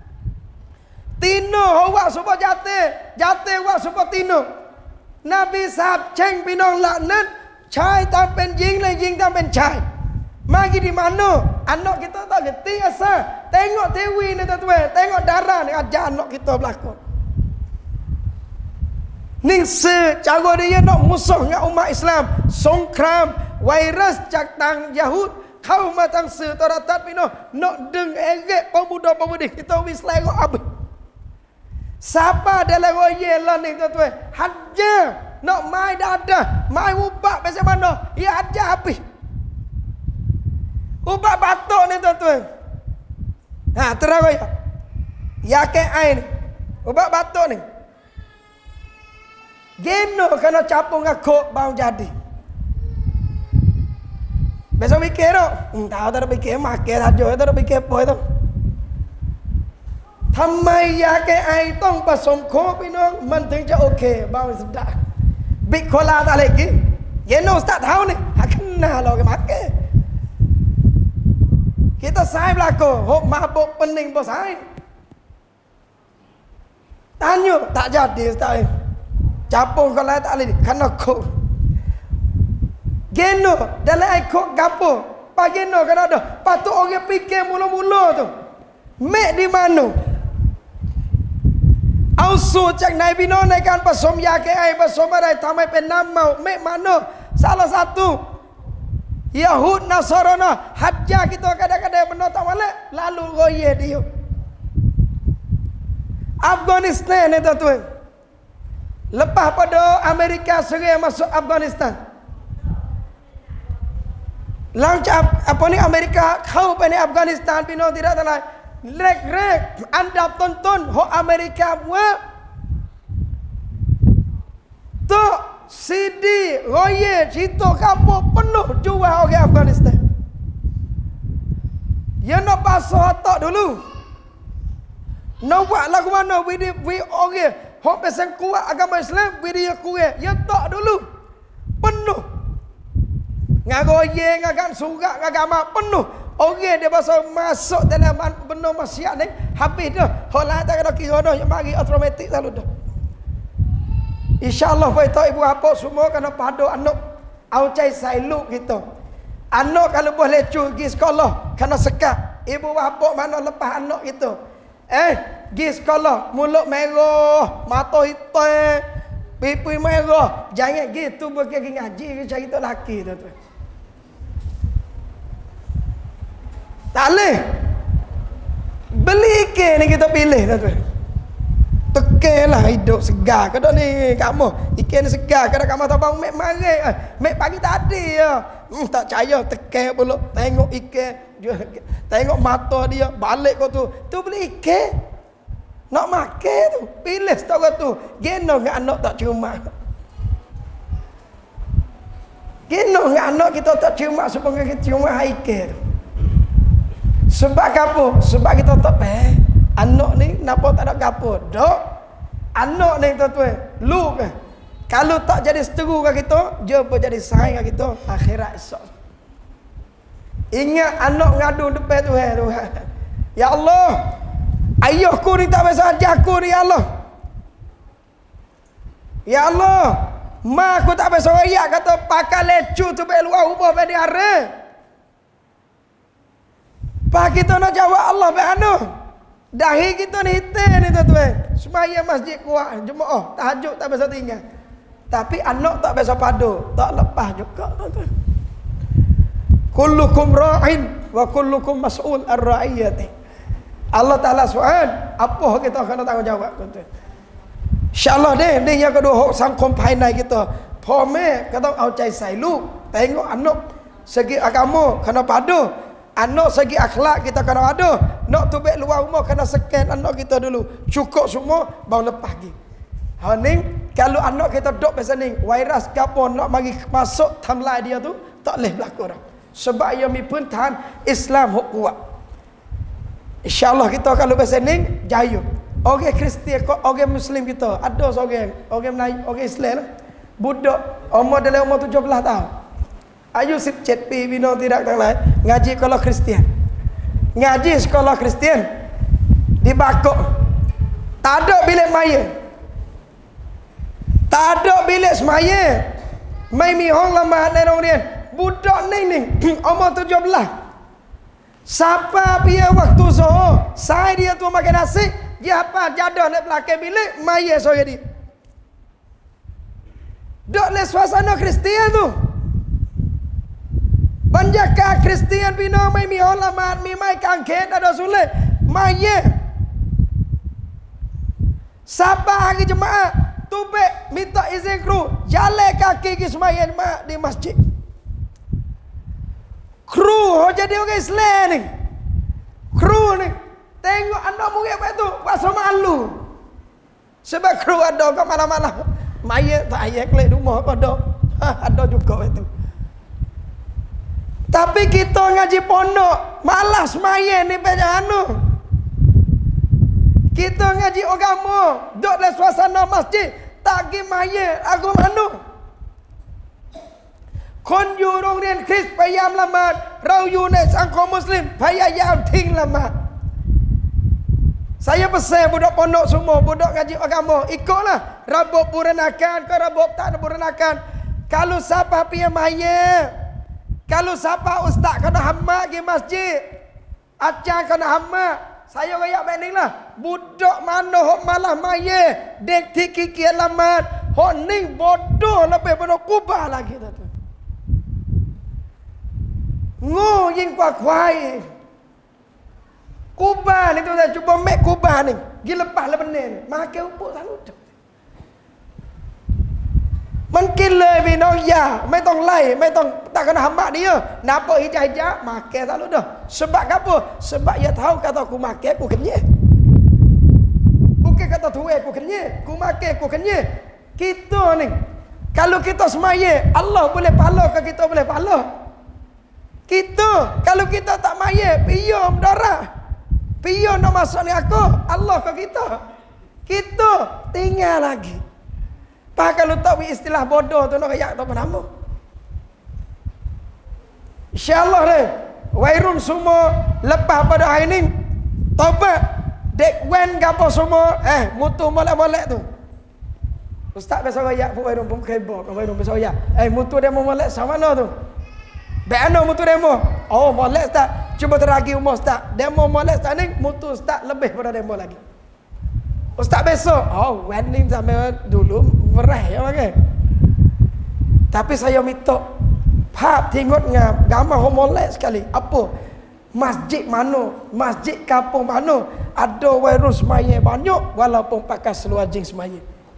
Tino awak semua jatuh. Jatuh awak semua tino. Nabi sahab ceng pinong laknat. Cai tak pen jing le jing tak pen cai. Magi di mana? Anak kita tak ngerti asal. Tengok T V ni tuan-tuan. Tengok darah ni ajar anak kita berlakon. Ni secara dia nak musuh dengan umat Islam. Songkram, virus caktang Yahud. Kau matang setaratat pino. Nak deng erek pemuda-pemudi. Kita wis lego habis. Siapa dalam royal lah ni tuan-tuan. Hajar. Nak mai dadah. Mai ubak macam mana. Ya hajar habis. Ubat batuk ni tuan-tuan. Ha, terang ya. Yakin air ni. Ubat batuk ni. Geno kena capung dengan kok bau jadi. Besok fikir tu. Hmm, tahu tak ada fikir. Makan saja. Tak ada fikir apa itu. Thamai yakin air tong pasang kok pinong. Menting je okey. Bau sedap. Big cola tak lagi. Geno ustaz tahu ni. Ha, kenal lah makan. Kita sai berlaku. Hok mabuk pening bos sai. Tanya. Tak jadi ustaz. Capung kalau tak boleh. Kena kok. Geno. Dalam air kok gapo. Pak geno kena ada. Patut orang fikir mula-mula tu. Mek di mana? Ausu cak naik bina naikkan pasom yakin air pasom barai. Tamai penamau. Mek mana? Salah satu. Yahud Nasarana hajar kita kadang-kadang benda tak balik lalu roye dia. Afghanistan ni tuan-tuan. Lepas pada Amerika serang masuk Afghanistan. Lancap apa ni Amerika kau pada Afghanistan pino tidak terlalu. Rek-rek anda tonton ho Amerika buat. C D, roye, cerita kampung penuh jual orang Afghanistan. Ya nak pasal otak dulu. Nak buat lagu mana? We we orang hok pesan kuat agama Islam, we dia kurang. Ya tak dulu. Penuh. Ngagoye, ngagan surat, agama penuh. Orang dia pasal masuk dalam benda maksiat ni habis dah. Hok lain tak ada kira dah, yang mari automatik selalu dah. InsyaAllah baik ibu bapa semua kena padu anak au cai sailuk kita. Anak kalau boleh cu pergi sekolah kena sekat. Ibu bapa mana lepas anak kita. Eh, pergi sekolah mulut merah, mata hitam, pipi merah. Jangan gitu pergi ngaji ke cari tok laki tu tu. Tak boleh. Beli ikan ni kita pilih tu tu. Tekanlah hidup segar. Kadang ni kamu ikan ni segar. Kadang kamu tahu bang mek mari. Eh, mek pagi tadi ya. Hmm, tak percaya tekan pula. Tengok ikan, tengok mata dia, balik kau tu. Tu beli ikan. Nak makan tu. Pilih setara tu. Geno dengan anak tak cuma. Geno dengan anak kita tak cuma sebab kita cuma ikan tu. Sebab apa? Sebab kita tak faham. Anak ni kenapa tak ada gapo? Dok. Anak ni tuan-tuan, lu ke? Kalau tak jadi seteru kat kita, dia pun jadi saing kat kita akhirat esok. Ingat anak ngadu depan Tuhan, Tuhan. Ya Allah, ayahku ni tak biasa ajar aku ni, ya Allah. Ya Allah, mak aku tak biasa royak kata pakai lecu tu baik luar rumah pada hari. Pak kita nak jawab Allah baik anu. Dahi kita ni hitam ni tuan-tuan. Semaya masjid kuat, jemaah, tahajud tak biasa tinggal. Tapi anak tak biasa padu, tak lepas juga tuan-tuan. Kullukum ra'in wa kullukum mas'ul ar-ra'iyati. Allah Ta'ala soal, apa kita kena tanggungjawab tuan-tuan. InsyaAllah deh, ni yang kedua hok sangkom painai kita. Pome kata au cai sailu, tengok anak segi agama kena padu. Anak segi akhlak kita kena ada. Nak tubik luar rumah kena scan anak kita dulu. Cukup semua baru lepas lagi. Ha ni kalau anak kita dok pasal ni virus gapo nak mari masuk timeline dia tu tak boleh berlaku dah. Sebab ia mi pun tahan Islam hok kuat. Insya-Allah kita kalau pasal ni jaya. Orang Kristian, orang Muslim kita ada seorang orang Melayu, orang Islam budak umur dalam umur tujuh belas tahun. Ayu sip chat pi bino tidak tak lain ngaji sekolah Kristian. Ngaji sekolah Kristian di Bakok. Tak ada bilik maya. Tak ada bilik semaya. Mai mi hong lama dan orang budak ni ni umur tujuh belas. Siapa dia waktu zuhur, saya dia tu makan nasi, dia apa jadah nak belakang bilik maya sore dia. Dok le suasana Kristian tu. Banjaka Kristian bina mai mi olamat mi mai kangket ada sulit maye. Siapa hari jemaah tubek minta izin kru jalan kaki ke semaya jemaah di masjid. Kru ho jadi orang Islam ni. Kru ni tengok anak murid apa tu pasal malu. Sebab kru ada kat mana-mana. Maye tak ayat kelek rumah ada. Ha, ada juga itu. Tapi kita ngaji pondok malas main ni banyak anu. Kita ngaji agama duduk dalam suasana masjid tak pergi main aku anu. Konอยู่โรงเรียนคริสต์พยายามละหมาดเราอยู่ในสังคมมุสลิมพยายามทิ้งละหมาด Saya pesan budak pondok semua, budak ngaji agama, ikutlah rabuk buranakan ke rabuk tak ada buranakan. Kalau siapa pergi main, kalau siapa ustaz kena hamma di masjid, ajar kena hamma, saya rakyat banding lah. Budak mana hok malah maya, dek tiki kian lamat, hok ning bodoh lebih bodoh kubah lagi tu. Ngu ying kwa kwai. Kubah ni tu dah cuba mek kubah ni, gi lepas le benih ni, makan upuk selalu. มันกินเลยพี่น้องอย่าไม่ต้องไล่ไม่ต้องtak kena hamba dia nampak hijau-hijau makan selalu dah sebab apa sebab dia tahu kata aku makan aku kenyang bukan kata tuai aku kenyang aku makan aku kenyang kita ni Kalau kita semaya, Allah boleh pahala ke kita boleh pahala? Kita, kalau kita tak maya, piyo berdarah. Piyo nak masuk ni aku, Allah ke kita? Kita tinggal lagi. Pak kalau tak istilah bodoh tu nak kayak tak apa nama. InsyaAllah deh. Wairun semua lepas pada hari ni taubat. Dek wen gapo semua eh mutu molek-molek tu. Ustaz biasa royak pun Wairun pun kebo, Wairun biasa royak. Eh mutu demo molek sama mana tu? Bek ana mutu demo. Oh molek ustaz. Cuba teragi umur ustaz. Demo molek ustaz ni mutu ustaz lebih pada demo lagi. Ustaz besok. Oh wen ni sampai dulu merah ya pakai. Tapi saya minta Pak tengoknya gambar homolek sekali. Apa? Masjid mana? Masjid kampung mana? Ada Wairun semaya banyak walaupun pakai seluar jeans semaya.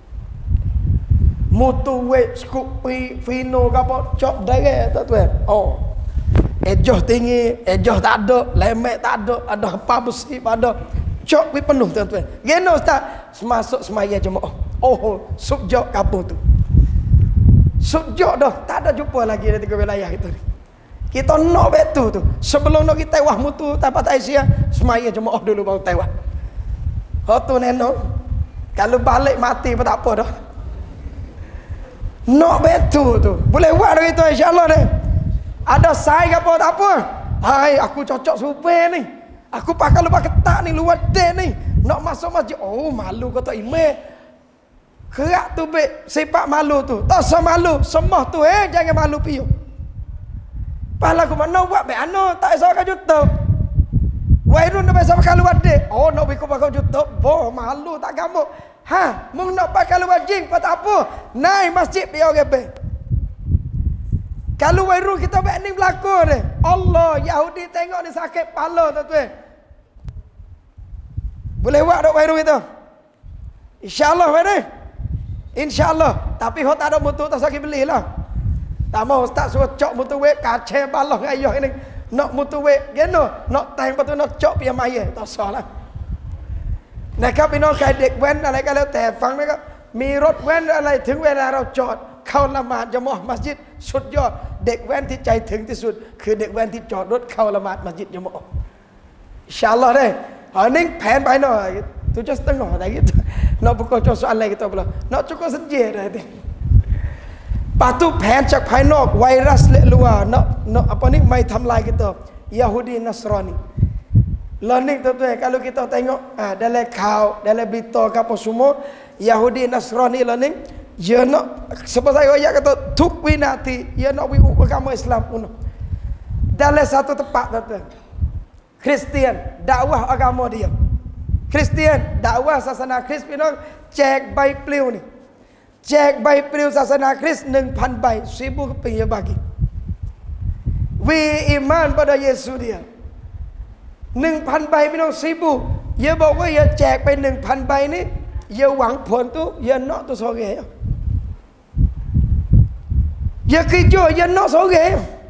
Mutu wet, Scoopy, Fino apa cop direct tak tuan. Oh. Ejoh tinggi, ejoh tak ada, lemek tak ada, ada apa besi pada. Cop penuh tuan-tuan. Geno ustaz masuk semaya jemaah. Oh, subjok kampung tu. Sujud dah, tak ada jumpa lagi di tiga wilayah itu. Kita nak betul tu. Sebelum nak kita tewah mutu tempat Aisyah, semaya jemaah dulu baru tewah. Hak tu neno. Kalau balik mati pun tak apa dah. Nak betul tu. Boleh buat dah itu insya-Allah ni. Ada sai ke apa tak apa. Hai, aku cocok super ni. Aku pakai lupa ketat ni, luar dek ni. Nak masuk masjid. Oh, malu kata imam. Kerak tu bet sifat malu tu. Tak usah malu, semua tu eh jangan malu piu. Pala aku mana buat bet ano, tak usah pakai YouTube. Wairun nak biasa pakai luar dek. Oh nak biku pakai YouTube. Boh malu tak gamuk. Ha, mung nak pakai luar jing apa tak apa. Naik masjid piu gebe. Kalau Wairun kita bet ni berlaku ni. Allah Yahudi tengok ni sakit pala tuan-tuan. Boleh buat dok Wairun kita? Insya-Allah mana? InsyaAllah. Tapi kalau tak ada mutu tak sakit belilah. Tak mau ustaz suruh cok mutu wek kacau balah ayah ini. Nak mutu wek geno, nak time patu nak cok pia maya. Tak salah. นะครับพี่น้องใครเด็กแว้นอะไรก็แล้วแต่ฟังนะครับมีรถแว้นอะไรถึงเวลาเราจอดเข้าละหมาดญะมอมัสยิดสุดยอดเด็กแว้นที่ใจถึงที่สุดคือเด็กแว้นที่จอดรถเข้าละหมาดมัสยิดญะมออินชาอัลลอฮ์deh. Ha ning pen pai no. Tu just tengok dah gitu. Nak buka soal lagi kita pula. Nak cukup saja dah tu. Patu penจากภายนอกไวรัสเละลัว nak nak apa ni maiทำลายkita Yahudi Nasrani. Learning tuan-tuan kalau kita tengok ah dalam kau dalam berita apa semua Yahudi Nasrani learning dia nak sebab saya ayat kata tuk winati dia nak wi agama Islam pun. Dalam satu tempat tuan-tuan. Kristian dakwah agama dia. Kristian dakwah sasana Krisพี่น้องแจกใบปลิวนี่แจกใบปลิวศาสนาคริสต์ หนึ่งพัน ใบ seribu keping dia bagi. We iman pada Yesus dia. หนึ่งพัน ใบพี่น้อง seribu dia บอกว่าdiaแจกไป หนึ่งพัน ใบนี่dia หวังผลtu dia nak tu sore. Dia kerja dia nak sore.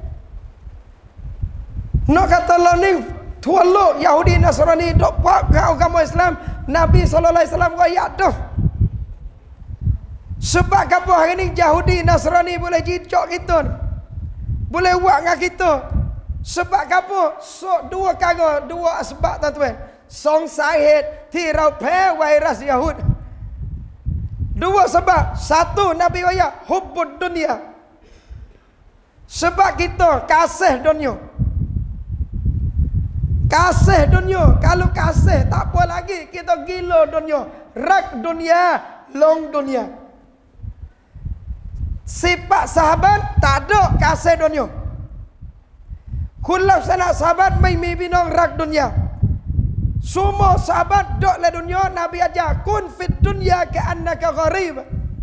Nak kata lah niทั่วโลก Yahudi Nasrani dok pak agama Islam Nabi sallallahu alaihi wasallam ayat tu. Sebab apa hari ni Yahudi Nasrani boleh jicok kita ni. Boleh buat dengan kita. Sebab apa? So, dua cara, dua sebab tuan-tuan. สองสาเหตุที่เราแพ้ไวรัสยะฮูด Dua sebab. Satu Nabi ayat hubbud dunia. Sebab kita kasih dunia. Kasih dunia. Kalau kasih tak apa lagi. Kita gila dunia. Rak dunia. Long dunia. Sifat sahabat tak ada kasih dunia. Kulab sana sahabat mai mi binong rak dunia. Semua sahabat dok le dunia Nabi ajar kun fit dunia ka annaka gharib.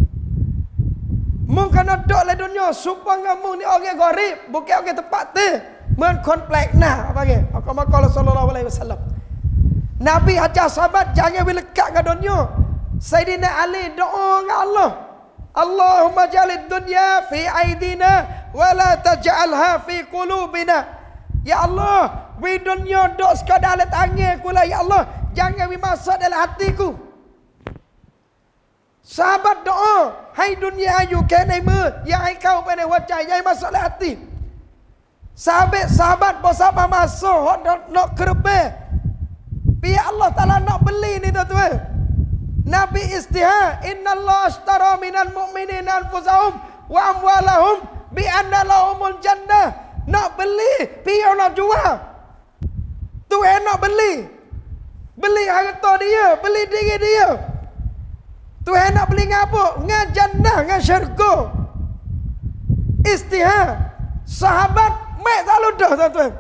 Mung kana dok le dunia supaya mung ni orang gharib, bukan orang tempat tu. เหมือนคนแปลกหน้าapa ke? Kama qala sallallahu alaihi wasallam. Nabi ajar sahabat jangan berlekat dengan dunia. Sayyidina Ali doa dengan Allah. Allahumma jalid dunya fi aidina wa la taj'alha fi qulubina. Ya Allah, wi dunia dok sekadar dalam tangan aku lah ya Allah, jangan wi masuk dalam hatiku. Sahabat doa, ให้ดุนยาอยู่แค่ในมืออย่าให้เข้าไปในหัวใจอย่าให้masuk dalam hati sahabat sahabat bersama masuk nak nak kerbe pihak Allah Taala nak beli ni tuan-tuan Nabi istihar innallaha ashtara minal mu'minina anfusahum wa amwalahum bi anna lahumul jannah nak beli pihak nak jual Tuhan nak beli beli harta dia beli diri dia Tuhan nak beli ngapa ngan jannah ngan syurga istihar sahabat mek tak ludah tuan-tuan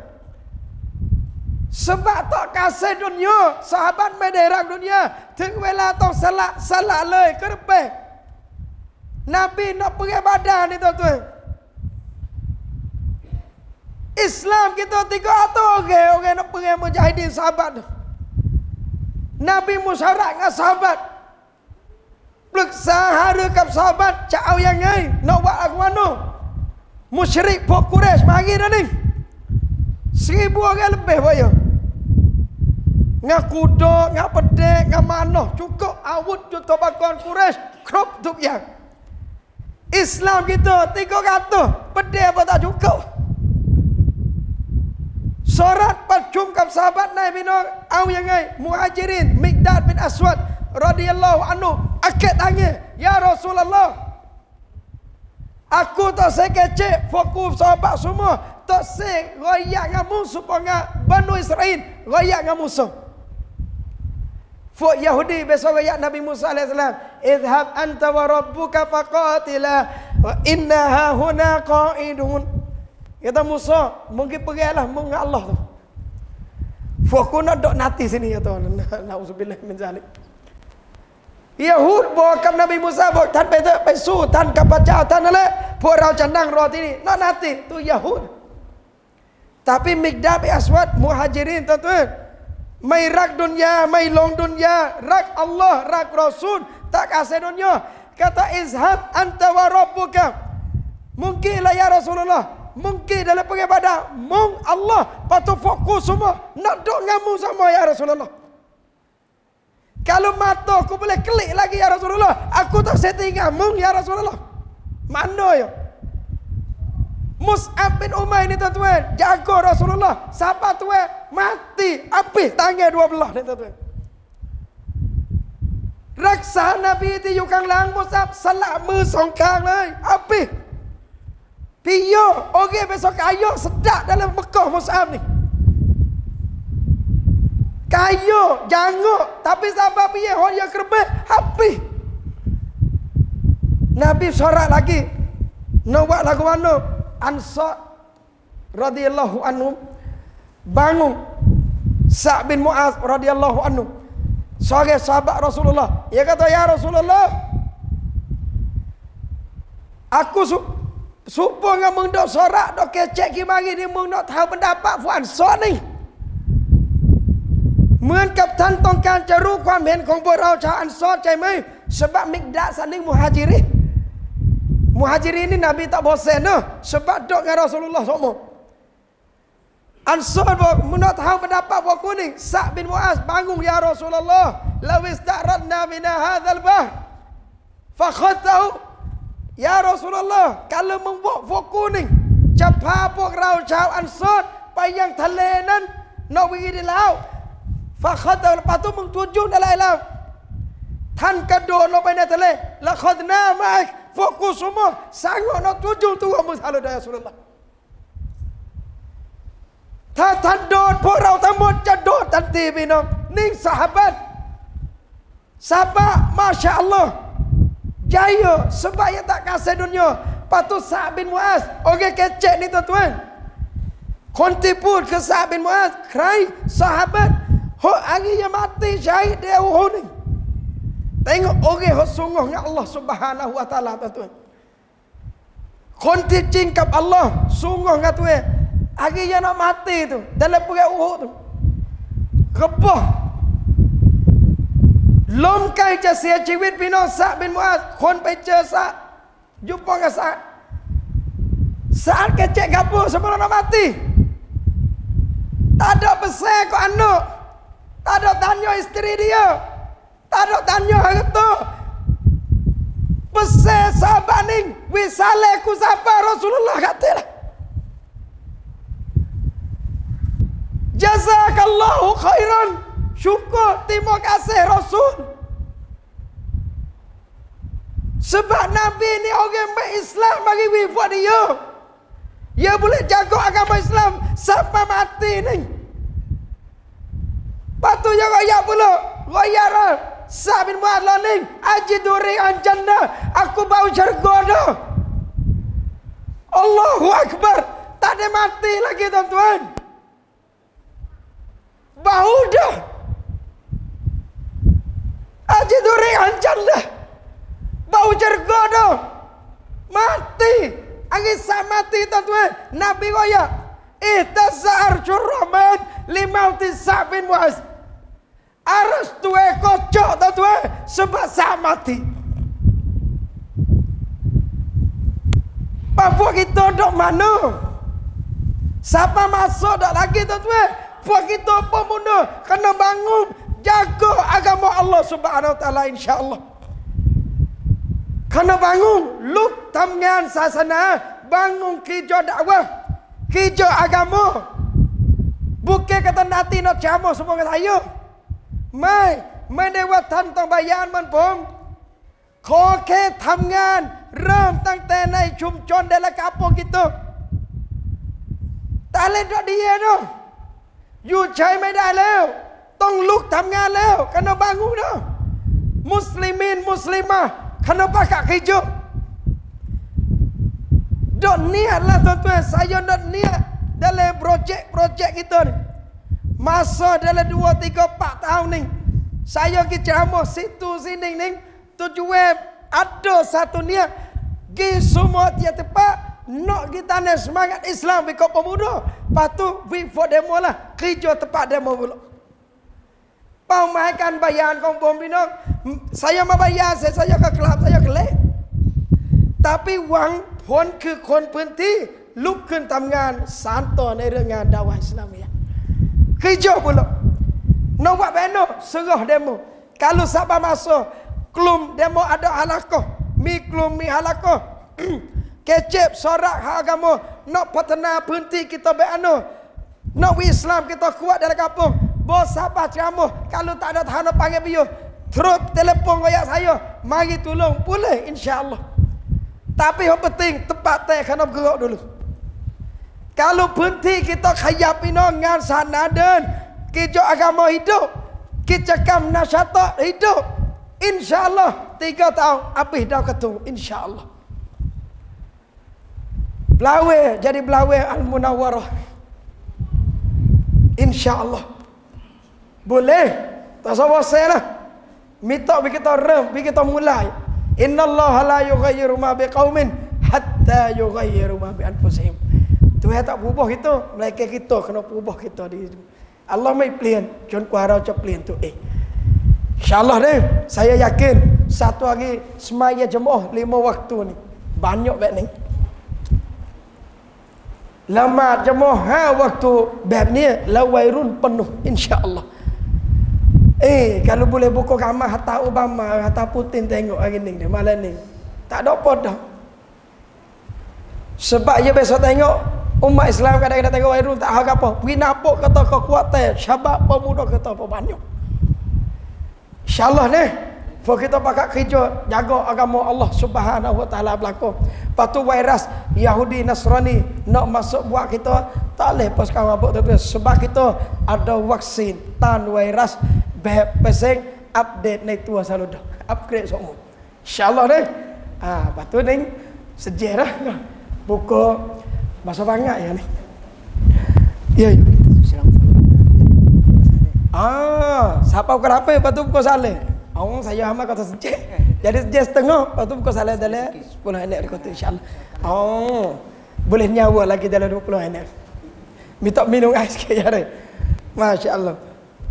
sebab tak kasih dunia sahabat mek derang duniaถึงเวลาต้องสละสละเลยก็ไปNabi nak pergi badan ni tuan-tuan Islam kita tiga atau orang orang nak pergi mujahidin sahabat Nabi musyarat dengan sahabat ปรึกษาหารือกับ sahabat จะเอายังไง nak buat aku mana musyrik พวกกุเรช mari dah ni seribu orang lebih boyo ngah kuda ngah pedang ngah manah cukup awut juta bakon Quraisy ครบทุกอย่าง Islam kita tiga ratus pedang pun tak cukup Sorat percumกับ sahabat นายพี่น้องเอายังไง Muhajirin Miqdad bin Aswad radhiyallahu anhu akad tangan ya Rasulullah aku tak sekecek fokus sahabat semua tak sek royak dengan musuh dengan Banu Israel royak dengan musuh Fuk Yahudi besok royak Nabi Musa alaihi salam idhab anta wa rabbuka faqatila wa inna ha huna qa'idun kata Musa mungkin pergilah mung Allah tu Fuk aku nak dok nanti sini ya tuan nauzubillah min zalik Yahud บอกกับนบีมูซาบอกท่านไปเถอะไปสู้ท่านกับพระเจ้าท่านนั่นแหละพวกเราจะนั่งรอที่นี่นั่นนาทีตัวยาฮูด tapi Miqdad bin Aswad Muhajirin tuan-tuan ไม่รักดุนยาไม่ลงดุนยารักอัลลอฮ์รักรอซูลtak kasih dunia kata izhab anta wa rabbuka mungkin lah ya Rasulullah mungkin dalam pergi badar mung Allah patut fokus semua nak duk ngamu sama ya Rasulullah kalau mata aku boleh klik lagi ya Rasulullah aku tak setting ngamung ya Rasulullah mana ya Mus'ab bin Umair ni tuan-tuan jaga Rasulullah siapa tuan mati habis tangan dua belah ni tuan-tuan raksa Nabiที่อยู่ข้างหลัง Mus'ab สละมือสองข้างเลย habis piyo orang besok kayu sedak dalam Mekah Mus'ab ni kayu janguk tapi sahabat piye hon yang kerbeh habis Nabi sorak lagi nak buat lagu mana Ansar radhiyallahu anhu bangun Sa'd bin Mu'az radhiyallahu anhu sebagai sahabat Rasulullah dia kata ya Rasulullah aku su supo dengan mung dok sorak dok kecek ki mari ni mung nak tahu pendapat fu Ansar niเหมือนกับท่านต้องการจะรู้ความเห็นของพวกเราชาวอันซอรใช่ไหม sebab Miqdad saling muhajirin muhajirin ni Nabi tak bosan dah sebab dok dengan Rasulullah semua Ansar nak tahu pendapat aku ni Sa'd bin Mu'az bangun ya Rasulullah law ista'radna min hadzal bahr fakhadtahu ya Rasulullah kalau membuat fokus niจะพาพวกเราชาวอันซอรไปยังทะเลนั้นนอกวิดีแล้วFakhadha lepas tu mengtuju dalam alamท่านกระโดดลงไปในทะเลแล้วขดหน้ามาfokus semua sanggup nak tuju tu kamu salah dah Rasulullah ถ้าท่านโดดพวกเราทั้งหมดจะโดดทันทีพี่น้องนี่ sahabat sahabat Masya Allah jaya sebab yang tak kasih dunia patut Sa'd bin Mu'az orang kecek ni tuan-tuan คนที่พูดคือ Sa'd bin Mu'az ใคร sahabat Hok hari yang mati syahid dia Uhud ni. Tengok orang hok sungguh dengan Allah Subhanahu wa taala tuan-tuan. คนที่จริงกับ Allah สูงกว่าตัวเองอากิยานามาตีtu dalam perang Uhud tu rebah ล้มใกล้จะเสียชีวิตพี่น้องซะบินมุอาซคนไปเจอซะยุบปองกับซะ saat kecek gabung sebelum nak mati tak ada pesan ke anak tak ada tanya isteri dia tak ada tanya harta Pesan sahabat ni, wisale ku sapa Rasulullah katalah. Jazakallahu khairan. Syukur, terima kasih Rasul. Sebab Nabi ni orang Islam bagi wifat dia. Dia boleh jaga agama Islam sampai mati ni. Patu yang raya pula. Raya lah. Sa'ad bin Mu'adh ni. Ajiduri an jannah. Aku bau syurga dah. Allahu Akbar. Tak ada mati lagi tuan-tuan. Bau dah. Ajiduri an jannah. Bau syurga dah. Mati. Angin sak mati tuan-tuan. Nabi raya. Ihtaza'ar syurrahman. Limauti Sa'ad bin Mu'adh. Aras tu eh kocok tuan-tuan. Sebab sak mati. Bapak kita duduk mana? Siapa masuk tak lagi tuan-tuan? Bapak kita pemuda. Kena bangun. Jaga agama Allah subhanahu wa ta'ala insyaAllah. Kena bangun, luk tamngan sasana, bangun kerja dakwah, kerja agama. Bukan kata nanti nak jamu semua kata saya. Mai, mai dewa tantang bayan man pom. ขอแค่ทำงานเริ่มตั้งแต่ในชุมชนเดลกาโปกิโตแต่เล่นตัวดีเนาะอยู่เฉยไม่ได้แล้วต้องลุกทำงานแล้ว kena bangun dah muslimin muslimah kena pakai kerja dok niatlah tuan-tuan saya nak niat dalam projek-projek kita ni masa dalam dua tiga empat tahun ni saya pergi ceramah situ sini ni tujuan ada satu niat pergi semua tiap tempat nak kita ni semangat Islam bikau pemuda lepas tu before demo lah kerja tempat demo pula pemakan bayan kong bom binong saya mau bayar saya saya ke kelab saya kelek tapi wang pun ke konพื้นที่ ลุกขึ้นทำงานสานต่อในเรื่องงานดาวะอิสลามya kerja pula nak buat beno serah demo kalau siapa masuk klum demo ada halaqah mi klum mi halaqah kecep sorak hak agama nak patana พื้นที่ kita beno nak Islam kita kuat dalam kampung bos siapa ceramah kalau tak ada tahan panggil beliau terus telefon kayak saya mari tolong boleh insya-Allah tapi yang penting tempat teh kena bergerak dulu kalau พื้นที่ kita ขยับพี่น้องงานศาสนาเดินกิจกรรมhidup กิจกรรม nasyata hidup insyaallah tiga tahun habis dah ketung insyaallah Belawe jadi Belawe Al-Munawwarah insyaallah boleh tak sabar saya lah minta bagi kita rem bagi kita mulai innallaha la yughayyiru ma biqaumin hatta yughayyiru ma bi anfusihim Tuhan tak berubah kita melainkan kita kena berubah kita di Allahไม่เปลี่ยนจนกว่าเราจะเปลี่ยนตัวเอง InsyaAllah deh saya yakin satu hari semaya jemaah lima waktu ni banyakแบบนี้ ละหมาดจemaahห้าwaktu แบบนี้แล้ววัยรุ่นpenuh insyaallah eh kalau boleh buka kamar hatta Obama hatta Putin tengok hari ni malam ni tak ada apa dah sebab dia besok tengok umat Islam kadang-kadang tengok wairul tak harap apa pergi nampak kata kekuatan syabab pemuda kata apa banyak insyaAllah ni for kita pakai kerja jaga agama Allah subhanahu wa ta'ala berlaku lepas tu virus Yahudi Nasrani nak masuk buat kita tak boleh pas kawan abuk tu sebab kita ada vaksin tan virus pesing update ni tua selalu dah upgrade semua insyaAllah ni ah, lepas tu ni sejarah buku bahasa banyak ya ni. Ya. Ah, siapa bukan apa lepas tu buku saleh. Orang saya hama kata sejak. Jadi sejak setengah lepas tu buku saleh dalam sepuluh minit kata insya-Allah. Oh, boleh nyawa lagi dalam dua puluh minit. Minta minum ais sikit ya ni. Masya-Allah.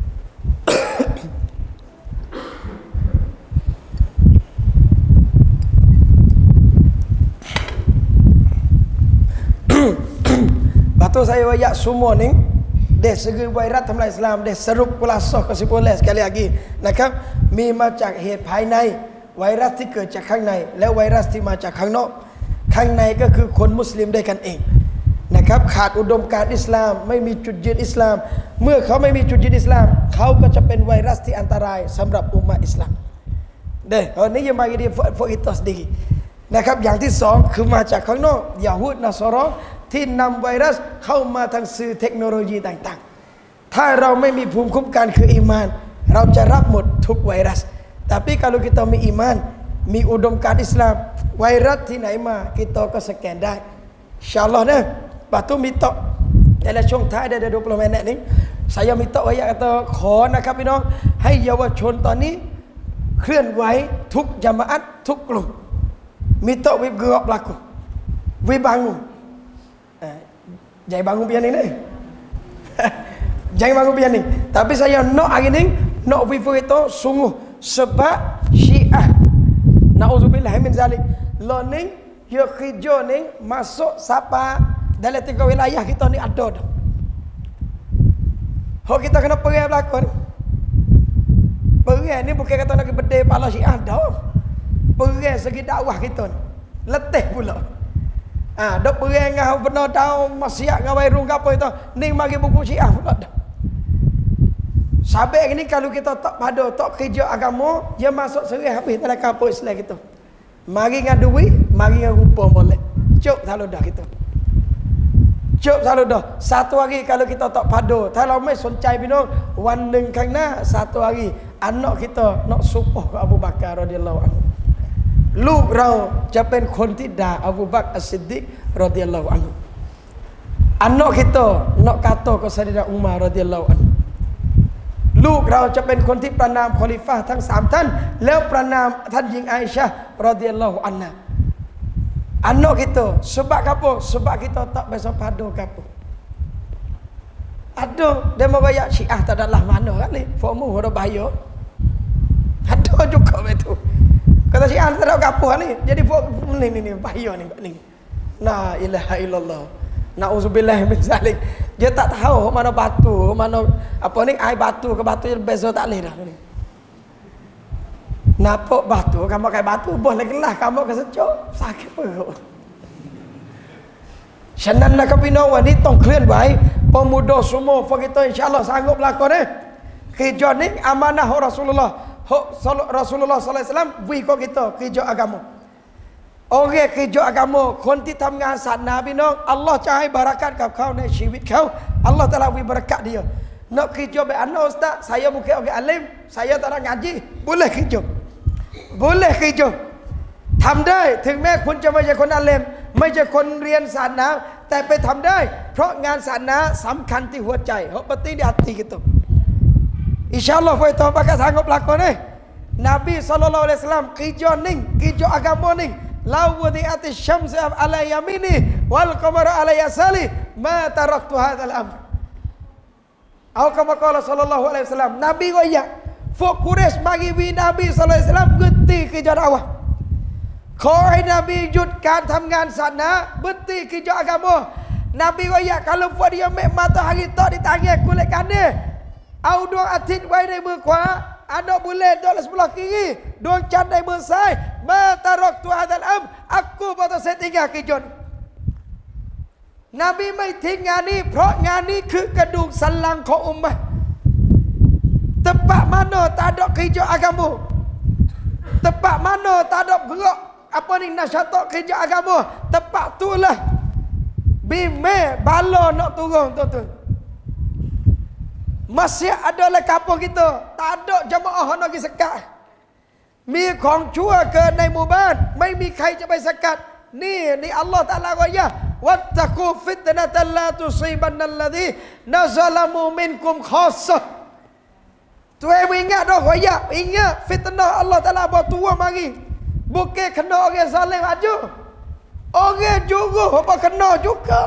Batu saya wayak semua ni deh segi wairatทำลาย Islam ดehสรุปกุลาสอ kesimpulan sekali lagi นะครับมีมาจากเหตุภายในไวรัสที่เกิดจากข้างในและไวรัสที่มาจากข้างนอกข้างในก็คือคนมุสลิมด้วยกันเองนะครับขาดอุดมการณ์อิสลามไม่มีจุดยืนอิสลามเมื่อเขาไม่มีจุดยืนอิสลามเขาก็จะเป็นไวรัสที่อันตรายสำหรับอุมมะอิสลามเด้อนี่ยังมาดีฟออิตัสดีนะครับอย่างที่สองคือมาจากข้างนอกยาฮูดนัสรอที่นำไวรัสเข้ามาทางสื่อเทคโนโลยีต่างๆถ้าเราไม่มีภูมิคุ้มกันคืออีมานเราจะรับหมดทุกไวรัสtapi kalau kitaมีอีมานมีอุดมการณ์อิสลามไวรัสที่ไหนมาkitaก็สแกนได้อินชาอัลลอฮ์นะLepas tu minta dalam ช่วงท้ายได้dua puluh minit ni saya minta ayat kataขอนะครับพี่น้องให้เยาวชนตอนนี้เคลื่อนไหวทุกญะมาอะห์ทุกกลุ่มminta we bergerak berlaku we bangun eh, jangan bangun pian ni ni jangan bangun pian ni tapi saya nak hari ni nak we itu sungguh sebab Syiah naudzubillah min zalik lo ni dia kerja ni masuk siapa dalam tiga wilayah kita ni ada dah. Hok kita kena perang belakang ni. Perang ni bukan kata nak bedai pala Syiah dah. Perang segi dakwah kita ni. Letih pula. Ah, ha, dok perang ngah benar tahu maksiat ngah wairung ke apa itu. Ni mari buku Syiah pula dah. Sampai ni kalau kita tak pada tak kerja agama, dia masuk serih habis dalam kampung Islam kita. Mari ngadui, mari rupa molek. Cuk selalu dah kita. Cuk selalu dah. Satu hari kalau kita tak pada, kalau mai soncai bino, wan neng kang na satu hari anak kita nak supoh ke Abu Bakar radhiyallahu anhu. ลูกเราจะเป็นคนที่ด่าอบูบักรอัสซิดดีกรอฎิยัลลอฮุอันฮุ anak kita nak kata ke Sayyidina Umar radhiyallahu anhu ลูกเราจะเป็นคนที่ประนามคอลิฟะห์ทั้งสามท่านแล้วประนามท่านหญิงอาอิชะห์รอฎิยัลลอฮุอันฮา anak kita sebab apa sebab kita tak biasa pada apa ada demo bayak Syiah tak adalah mana kali formu ada bahaya ada juga betul kata Syiah tak ada apa ni jadi ni ni ni bahaya ni ni la ilaha illallah nauzubillah min zalik dia tak tahu mana batu mana apa ni air batu ke batu beza tak leh dah ni nampak batu kamu kayak batu boleh gelah kamu ke secuk sakit perut ฉะนั้นนะครับพี่น้องวันนี้ต้องเคลื่อนไหว pemuda semua kita insyaallah sanggup lakon eh kerja ni amanah Rasulullah Rasulullah sallallahu alaihi wasallam beri kat kita kerja agama orang kerja agama คนที่ทำงานศาสนาพี่น้อง Allah จะให้บารักัตกับเขาในชีวิตเขา Allah Taala beri barakat dia nak kerja be anak ustaz saya bukan orang alim saya tak nak ngaji boleh kerja boleh kerja ทำได้ถึงแม้คุณจะไม่ใช่คนอาเลมไม่ใช่คนเรียนศาสนาแต่ไปทำได้เพราะงานศาสนาสำคัญที่หัวใจเพราะปฏิญาณgitu insyaallah kita bakal sanggup lakon eh Nabi sallallahu alaihi wasallam kerja ning kerja agama ning law wadi'ati syamsu ala yamini wal qamaru ala yasali ma taraktu hadzal amr au kama qala sallallahu alaihi wasallam Nabi goyak fok Quraisy bagi wi Nabi sallallahu alaihi wasallam geti kerja dakwah ขอให้นบีหยุดการทำงานศาสนา berhenti kerja agama Nabi royak kalau buat dia mek matahari tak di tangan kulit kanan au dua atitไว้ในมือขวา ada bulan di sebelah kiri ดวงจันทร์ในมือซ้าย ma taraktu hadzal am aku patut saya tinggal kerja Nabi ไม่ทิ้งงานนี้เพราะงานนี้คือกระดูกสันหลังของอุมมะห์ tempat mana tak ada kerja agama tempat mana tak ada gerak apa ni nasyatak kerja agama tempat tu lah bime bala nak turun tuan-tuan masih ada lah kampung kita tak ada jemaah nak pergi sekat มีของชั่วเกิดในหมู่บ้านไม่มีใครจะไปสกัดนี่นี่อัลลอฮ์ตะอาลาว่าอย่าวัตตะกูฟิตนะตัลลาตุซีบันนัลลดีนะซะลามูมินกุมคอสซะ Tuan ingat dah royak ingat fitnah Allah Taala buat tua mari bukan kena orang zalim aja orang juga apa kena juga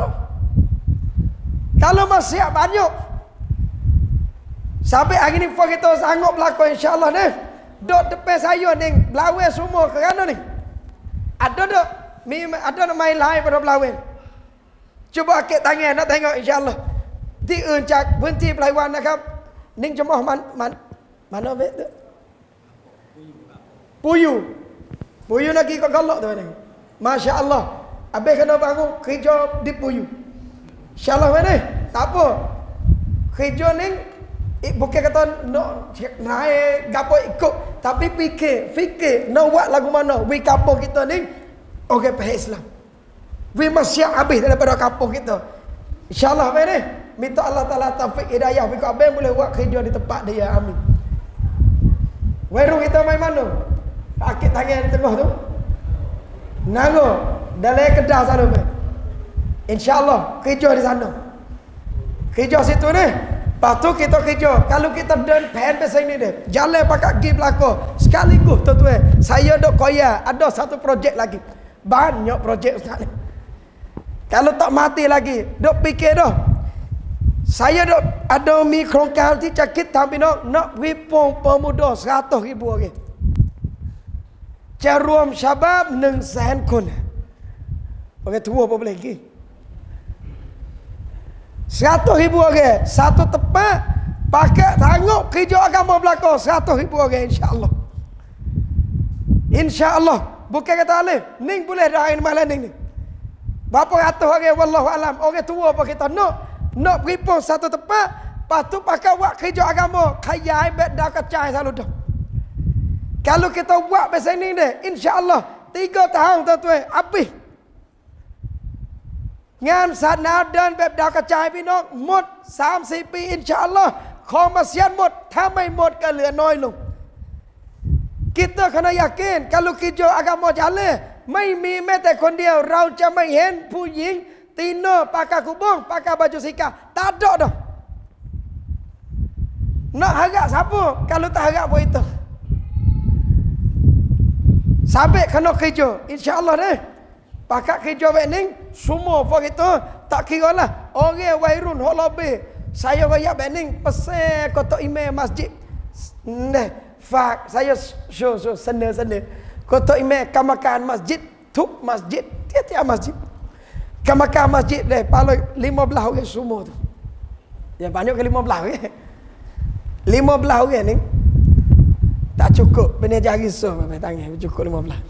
kalau masih banyak sampai hari ni kita sanggup berlaku insyaallah ni dok depan saya ni belawai semua kerana ni ada tak ada nak main lain pada belawai cuba akik tangan nak tengok insyaallah di encak berhenti pelaiwanนะครับ Ning jemaah man, man, mana bet tu? Puyu. Puyu lagi kau galak tu ni. Masya Allah. Habis kena bangun kerja di puyu. InsyaAllah mana? Tak apa. Kerja ni bukan kata nak naik gapo ikut, tapi fikir, fikir nak buat lagu mana. We kampung kita ni orang pahal Islam. We masih habis daripada kampung kita. InsyaAllah mana? Minta Allah Taala taufik hidayah. Biko abang boleh buat kerja di tempat dia. Amin. Weru kita main mana? Akik tangan di tengah tu. Nago dalam Kedah sana. InsyaAllah kerja di sana. Kerja situ ni. Lepas tu kita kerja. Kalau kita dan pen pasal ini dia. Jalan pakai gig belakang. Sekaligus tuan-tuan. Saya dok koya. Ada satu projek lagi. Banyak projek ustaz ni. Kalau tak mati lagi. Dok fikir dah. Saya dok ada mi kerongkang ti cakit tapi nak nak wipong pemuda seratus ribu orang. Carum syabab neng sen kun. Orang tua apa boleh lagi? Seratus ribu orang. Satu tempat pakai tanggup kerja agama belakang. Seratus ribu orang insyaAllah. InsyaAllah. Bukan kata alih. Ning boleh dah ain malam ni. Berapa ratus orang wallahualam. Orang tua apa kita nak. Nak beripung satu tempat. Lepas tu pakai buat kerja agama. Kaya ibad dah kacai selalu dah. Kalau kita buat macam ni deh. InsyaAllah. Tiga tahun tuan-tuan. Habis. Ngam sana dan beb dah kacai pinok. Mut. Sam sipi insyaAllah. Komasian mut. Thamai mut ke lửa nói luôn. Kita kena yakin. Kalau kerja agama jalan. Mai mi mete kon dia. Rauจะไม่เห็นผู้หญิง Tino pakai kubung, pakai baju sika. Tak ada dah. Nak harap siapa? Kalau tak harap buat itu. Sampai kena kerja. InsyaAllah deh. Pakai kerja buat ni. Semua buat itu. Tak kira lah. Orang wairun, hok lobby. Saya raya buat ni. Pesan kotak email masjid. Nah, fak. Saya show, show. Sana-sana. Kotak email kamakan masjid. Tuk masjid. Tiap-tiap masjid. Kamakam masjid deh, paling lima belas orang semua tu. Ya banyak ke lima belas orang. Lima belas orang ni tak cukup. Benar jari so, memang tangan cukup lima belas.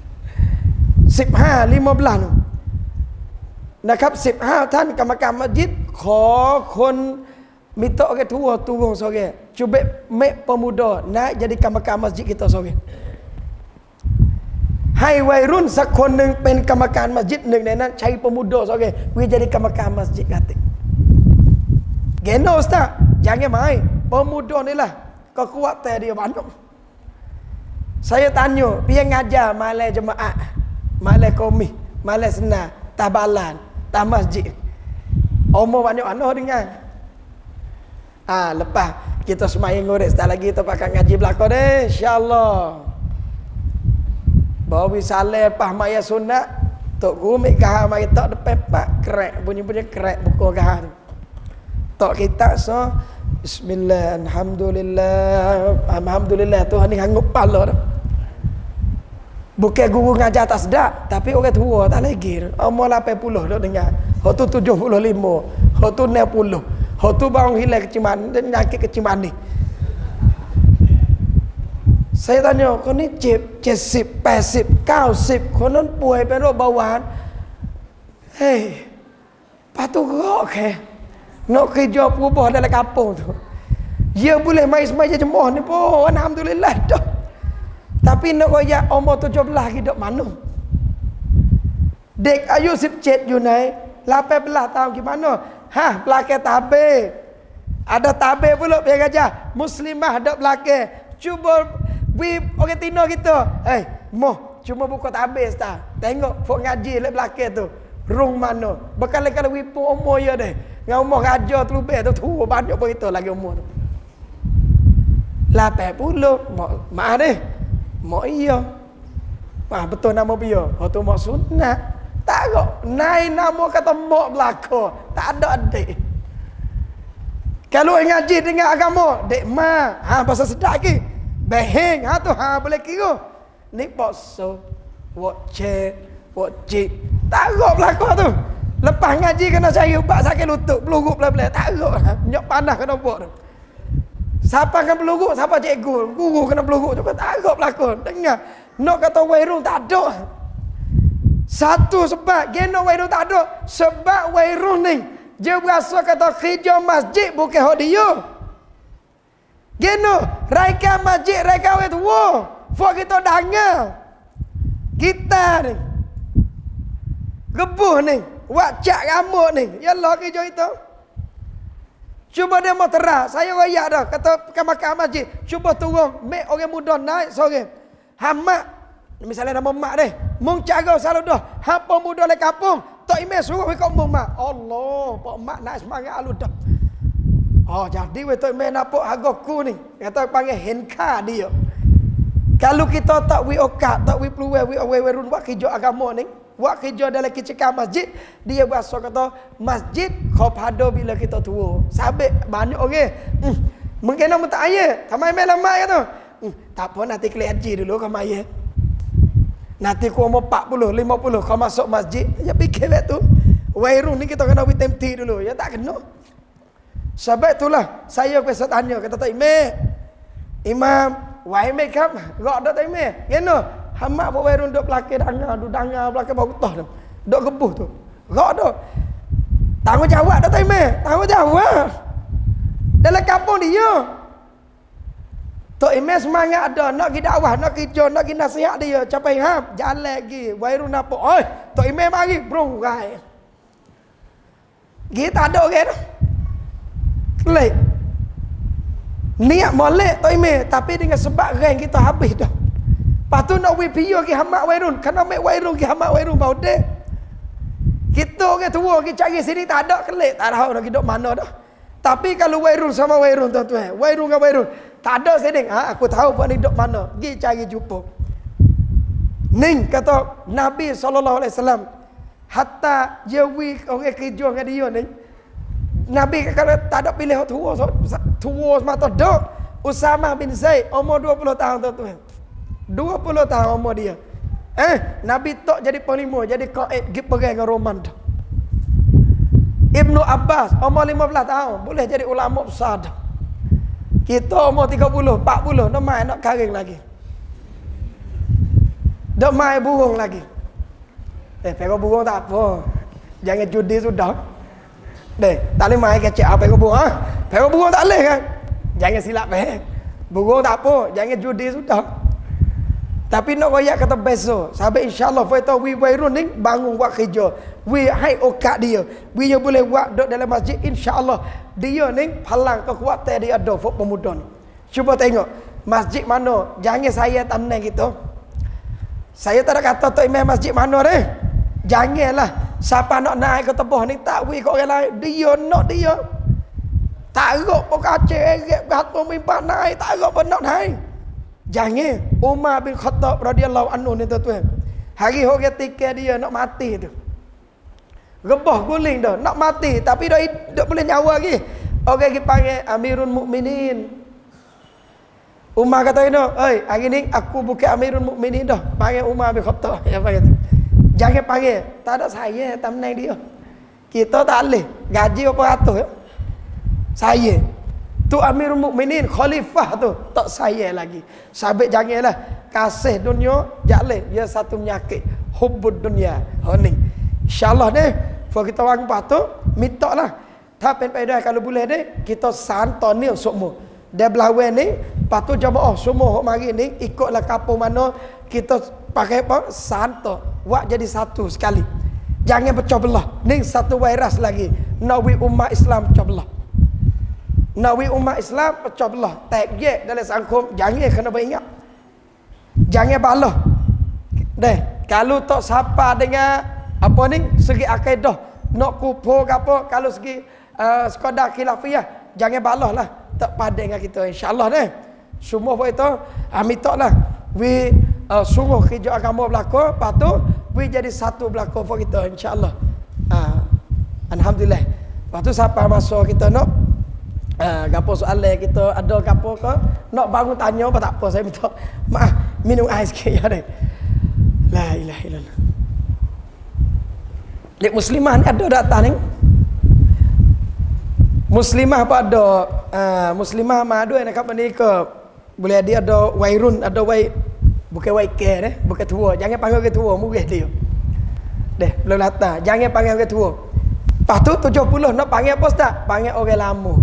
Sibha lima belas tu. Nakap sibha tan kamakam masjid. Kho kon minta orang tua turun sore. Cuba mek pemuda nak jadi kamakam masjid kita sore. Hai wairun สักคนหนึ่งเป็นกรรมการมัสยิดหนึ่งในนั้นใช้pemuda sebagai we jadi kamakan masjid kata. Geno ustaz, jangan main. Pemuda ni lah kekuatan dia banyak. Saya tanya, dia ngajar malai jemaah, malai komi, malai senah, tabalan, tah masjid. Umur banyak anak dengar. Ah, lepas kita semayang ngorek setelah lagi kita pakai ngaji belakang deh, insya-Allah. Bawa saleh pah maya sunat tok rumik kah mari tak depan pak krek bunyi-bunyi krek buku kah tu. Tok kita so bismillah alhamdulillah alhamdulillah Tuhan ni hangup pala dah. Bukan guru ngajar tak sedak tapi orang tua tak lagi. Umur lapan puluh dak dengar. Hok tu tujuh puluh lima, hok tu enam puluh. Hok tu bang hilang keciman dan nyakit keciman ni. Saya tanya, kau ni cip, cesip, pesip, kausip, kau non puai pen ro bawaan. Hei, patu kok ke? Nak kerja perubah dalam kampung tu. Dia boleh mai semaya jemaah ni pun, alhamdulillah dah. Tapi nak royak umur tujuh belas lagi dok mana? Dek ayu sepuluh you naik, lapan belas tahun gimana? Hah, belakang tabe. Ada tabe pula biar aja. Muslimah ada belakang. Cuba we orang Tino kita. Eh, hey, moh, cuma buka tabis tak. Tengok fok ngaji lek belakang tu. Rung mana? Bekal-bekal we pun umur ya deh. Ngau umur raja tu lebih tu tua banyak pun itu lagi umur tu. lapan puluh. Maaf deh. Mak iya. Wah, betul nama dia. Oh tu mak sunat. Tak kok. Naik nama kata mak belakang. Tak ada adik. Kalau ngaji dengan agama, dek ma, ha pasal sedap ke? Beheng, ha tu ha boleh kira. Ni pakso, wak cek, wak cik. Taruk belakang tu. Lepas ngaji kena cari ubat sakit lutut, peluruk belah-belah. Taruk. Nyok panas kena buat tu. Siapa kan peluruk, siapa cikgu. Guru kena peluruk juga. Taruk belakang. Dengar. Nak kata wairung tak ada. Satu sebab geno wairung tak ada. Sebab wairung ni dia berasa kata kerja masjid bukan hak dia. Geno raika masjid raika wet wo. Fo kita dengar. Kita ni gebuh ni, wajak rambut ni. Yalah kerja itu. Cuba dia mau terang, saya royak dah kata kamar masjid, cuba turun, mek orang muda naik sore. Hamak misalnya nama mak deh, mung cara selalu dah. Hampa muda le kampung, tok imam suruh ikut mung mak. Allah, pak mak nak semangat alu dah. Oh, jadi we tok imam nampak hargaku ni. Kata panggil henka dia. Kalau kita tak wi okat, tak wi peluang, wi away run buat kerja agama ni, buat kerja dalam kecekam masjid, dia berasa kata masjid kau pada bila kita tua. Sabit banyak orang. Hmm, mungkin nak tak ayah, tamai mai lama kata. Hmm, tak apa nanti klik haji dulu kau mai. Nanti kau umur empat puluh, lima puluh kau masuk masjid. Ya fikir lah tu. Wairun ni kita kena wi temti dulu. Ya tak kena. Sebab itulah saya biasa tanya kata tak imam. Imam, wai mai kam, gak dak tak imam. Kena hamak buat wairun duk belakang dangar, duk dangar belakang bau tah tu. Duk gebuh tu. Gak dak. Tanggungjawab dak tak imam. Tanggungjawab. Dalam kampung dia. Tok imam semangat ada, nak pergi dakwah, nak kerja, nak pergi nasihat dia, capai ham, jalan lagi. Wairun nampak, oi, tok imam mari, bro, gai. Kita ada orang tu. Kelek. Niat molek tok imam, tapi dengan sebab rank kita habis dah. Lepas tu nak pergi piyo pergi hamak wairun, kena ambil wairun pergi hamak wairun bau dek. Kita orang tua pergi cari sini tak ada kelek, tak tahu nak hidup mana dah. Tapi kalau wairun sama wairun tuan-tuan, wairun dengan wairun, tak ada seding. Ha, aku tahu buat hidup mana. Pergi cari jumpa. Ning kata Nabi sallallahu alaihi wasallam, hatta jewi orang kerja dengan dia ni. Nabi kalau tak ada pilih tua, tua semata dak. Usama bin Zaid umur dua puluh tahun tuan-tuan. dua puluh tahun umur dia. Eh, Nabi tak jadi panglima, jadi qaid pergi perang dengan Roman dah. Ibnu Abbas umur lima belas tahun boleh jadi ulama besar dah. Kita umur tiga puluh, empat puluh nak main nak karing lagi. Dak main burung lagi. Eh, pegang burung tak apa. Jangan judi sudah. Deh, tak boleh main kecek apa pegang burung ah. Pegang burung tak boleh kan. Jangan silap eh. Burung tak apa, jangan judi sudah. Tapi nak royak kata beso. Sahabat insya-Allah faita wi wairun ni bangun buat kerja. Wi hai okat dia. Wi dia boleh buat duduk dalam masjid insya-Allah. Dia ni palang kekuatan dia ada untuk pemuda ni. Cuba tengok masjid mana, jangan saya tanam gitu. Saya tak ada kata tok imam masjid mana deh. Janganlah siapa nak naik ke tebah ni tak wi kau orang lain. Dia nak dia. Tak rok pok Aceh eret behat pemimpin naik, tak rok pun nak naik. Jangan. Umar bin Khattab radhiyallahu anhu ni tuan-tuan. Hari hok ketika dia nak mati tu. Rebah guling dah, nak mati tapi dah tak boleh nyawa lagi. Orang pergi panggil Amirul Mukminin. Umar kata ini, "Oi, hari ni aku bukan Amirul Mukminin dah. Panggil Umar bin Khattab." Ya panggil tu. Jangan panggil, tak ada saya tamnai dia. Kita tak boleh gaji berapa ratus ya. Saya tu Amirul Mukminin, khalifah tu, tak saya lagi. Sahabat janganlah kasih dunia jalan dia satu penyakit, hubbud dunia. Ha ni. Insya-Allah deh, kalau kita orang patut mintalah. Tapi pada kalau boleh deh, kita santai ni semua. Dia belawan ni, patut jamaah semua mari ni ikutlah kampung mana kita pakai apa? Santai. Buat jadi satu sekali. Jangan pecah belah. Ni satu virus lagi. Nawi umat Islam pecah belah. Nawi umat Islam pecah belah. Tak je dalam sangkum. Jangan kena beringat. Jangan balah. Deh, kalau tak sapa dengan apa ni segi akidah, nak kupur ke apa, kalau segi uh, sekadar khilafiyah, jangan balah lah. Tak padan dengan kita insya-Allah deh. Semua buat itu, amin taklah. We uh, suruh kerja agama berlaku, lepas tu we jadi satu berlaku for kita insya-Allah. Uh, Alhamdulillah. Lepas tu siapa masa kita nak uh, gapo soalan kita ada gapo ke, nak bangun tanya apa tak apa, saya minta maaf minum ais sikit ya deh. La ilaha illallah. Dek muslimah ni ada datang ni. Muslimah apa ada? Uh, muslimah madu yang nak ni ke boleh dia ada wairun, ada wai Bukan waikir deh, bukan tua. Jangan panggil orang tua, murih dia. Deh, belum datang. Jangan panggil orang tua. Lepas tu tujuh puluh nak panggil apa ustaz? Panggil orang lama.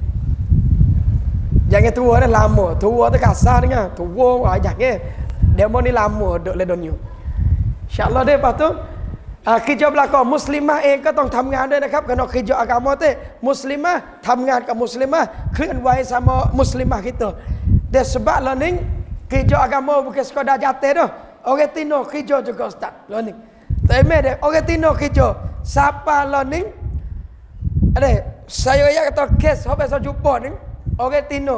Jangan tua dah lama. Tua tu kasar dengar. Tua wajah ke. Demo ni lama duduk le dunia. Insya-Allah deh lepas tu uh, kerja belakang muslimah ehก็ต้องทำงานด้วยนะครับkerana kerja agama tu muslimah ทำงานกับ muslimah เคลื่อนไหว sama muslimah kita. Dan sebab lah ni kerja agama bukan sekadar jatuh dah. Orang Tino kerja juga ustaz. Lah ni. Tak emeh dia orang Tino kerja. Siapa lah ni? Ada saya ya kata kes apa saya jumpa ni orang Tino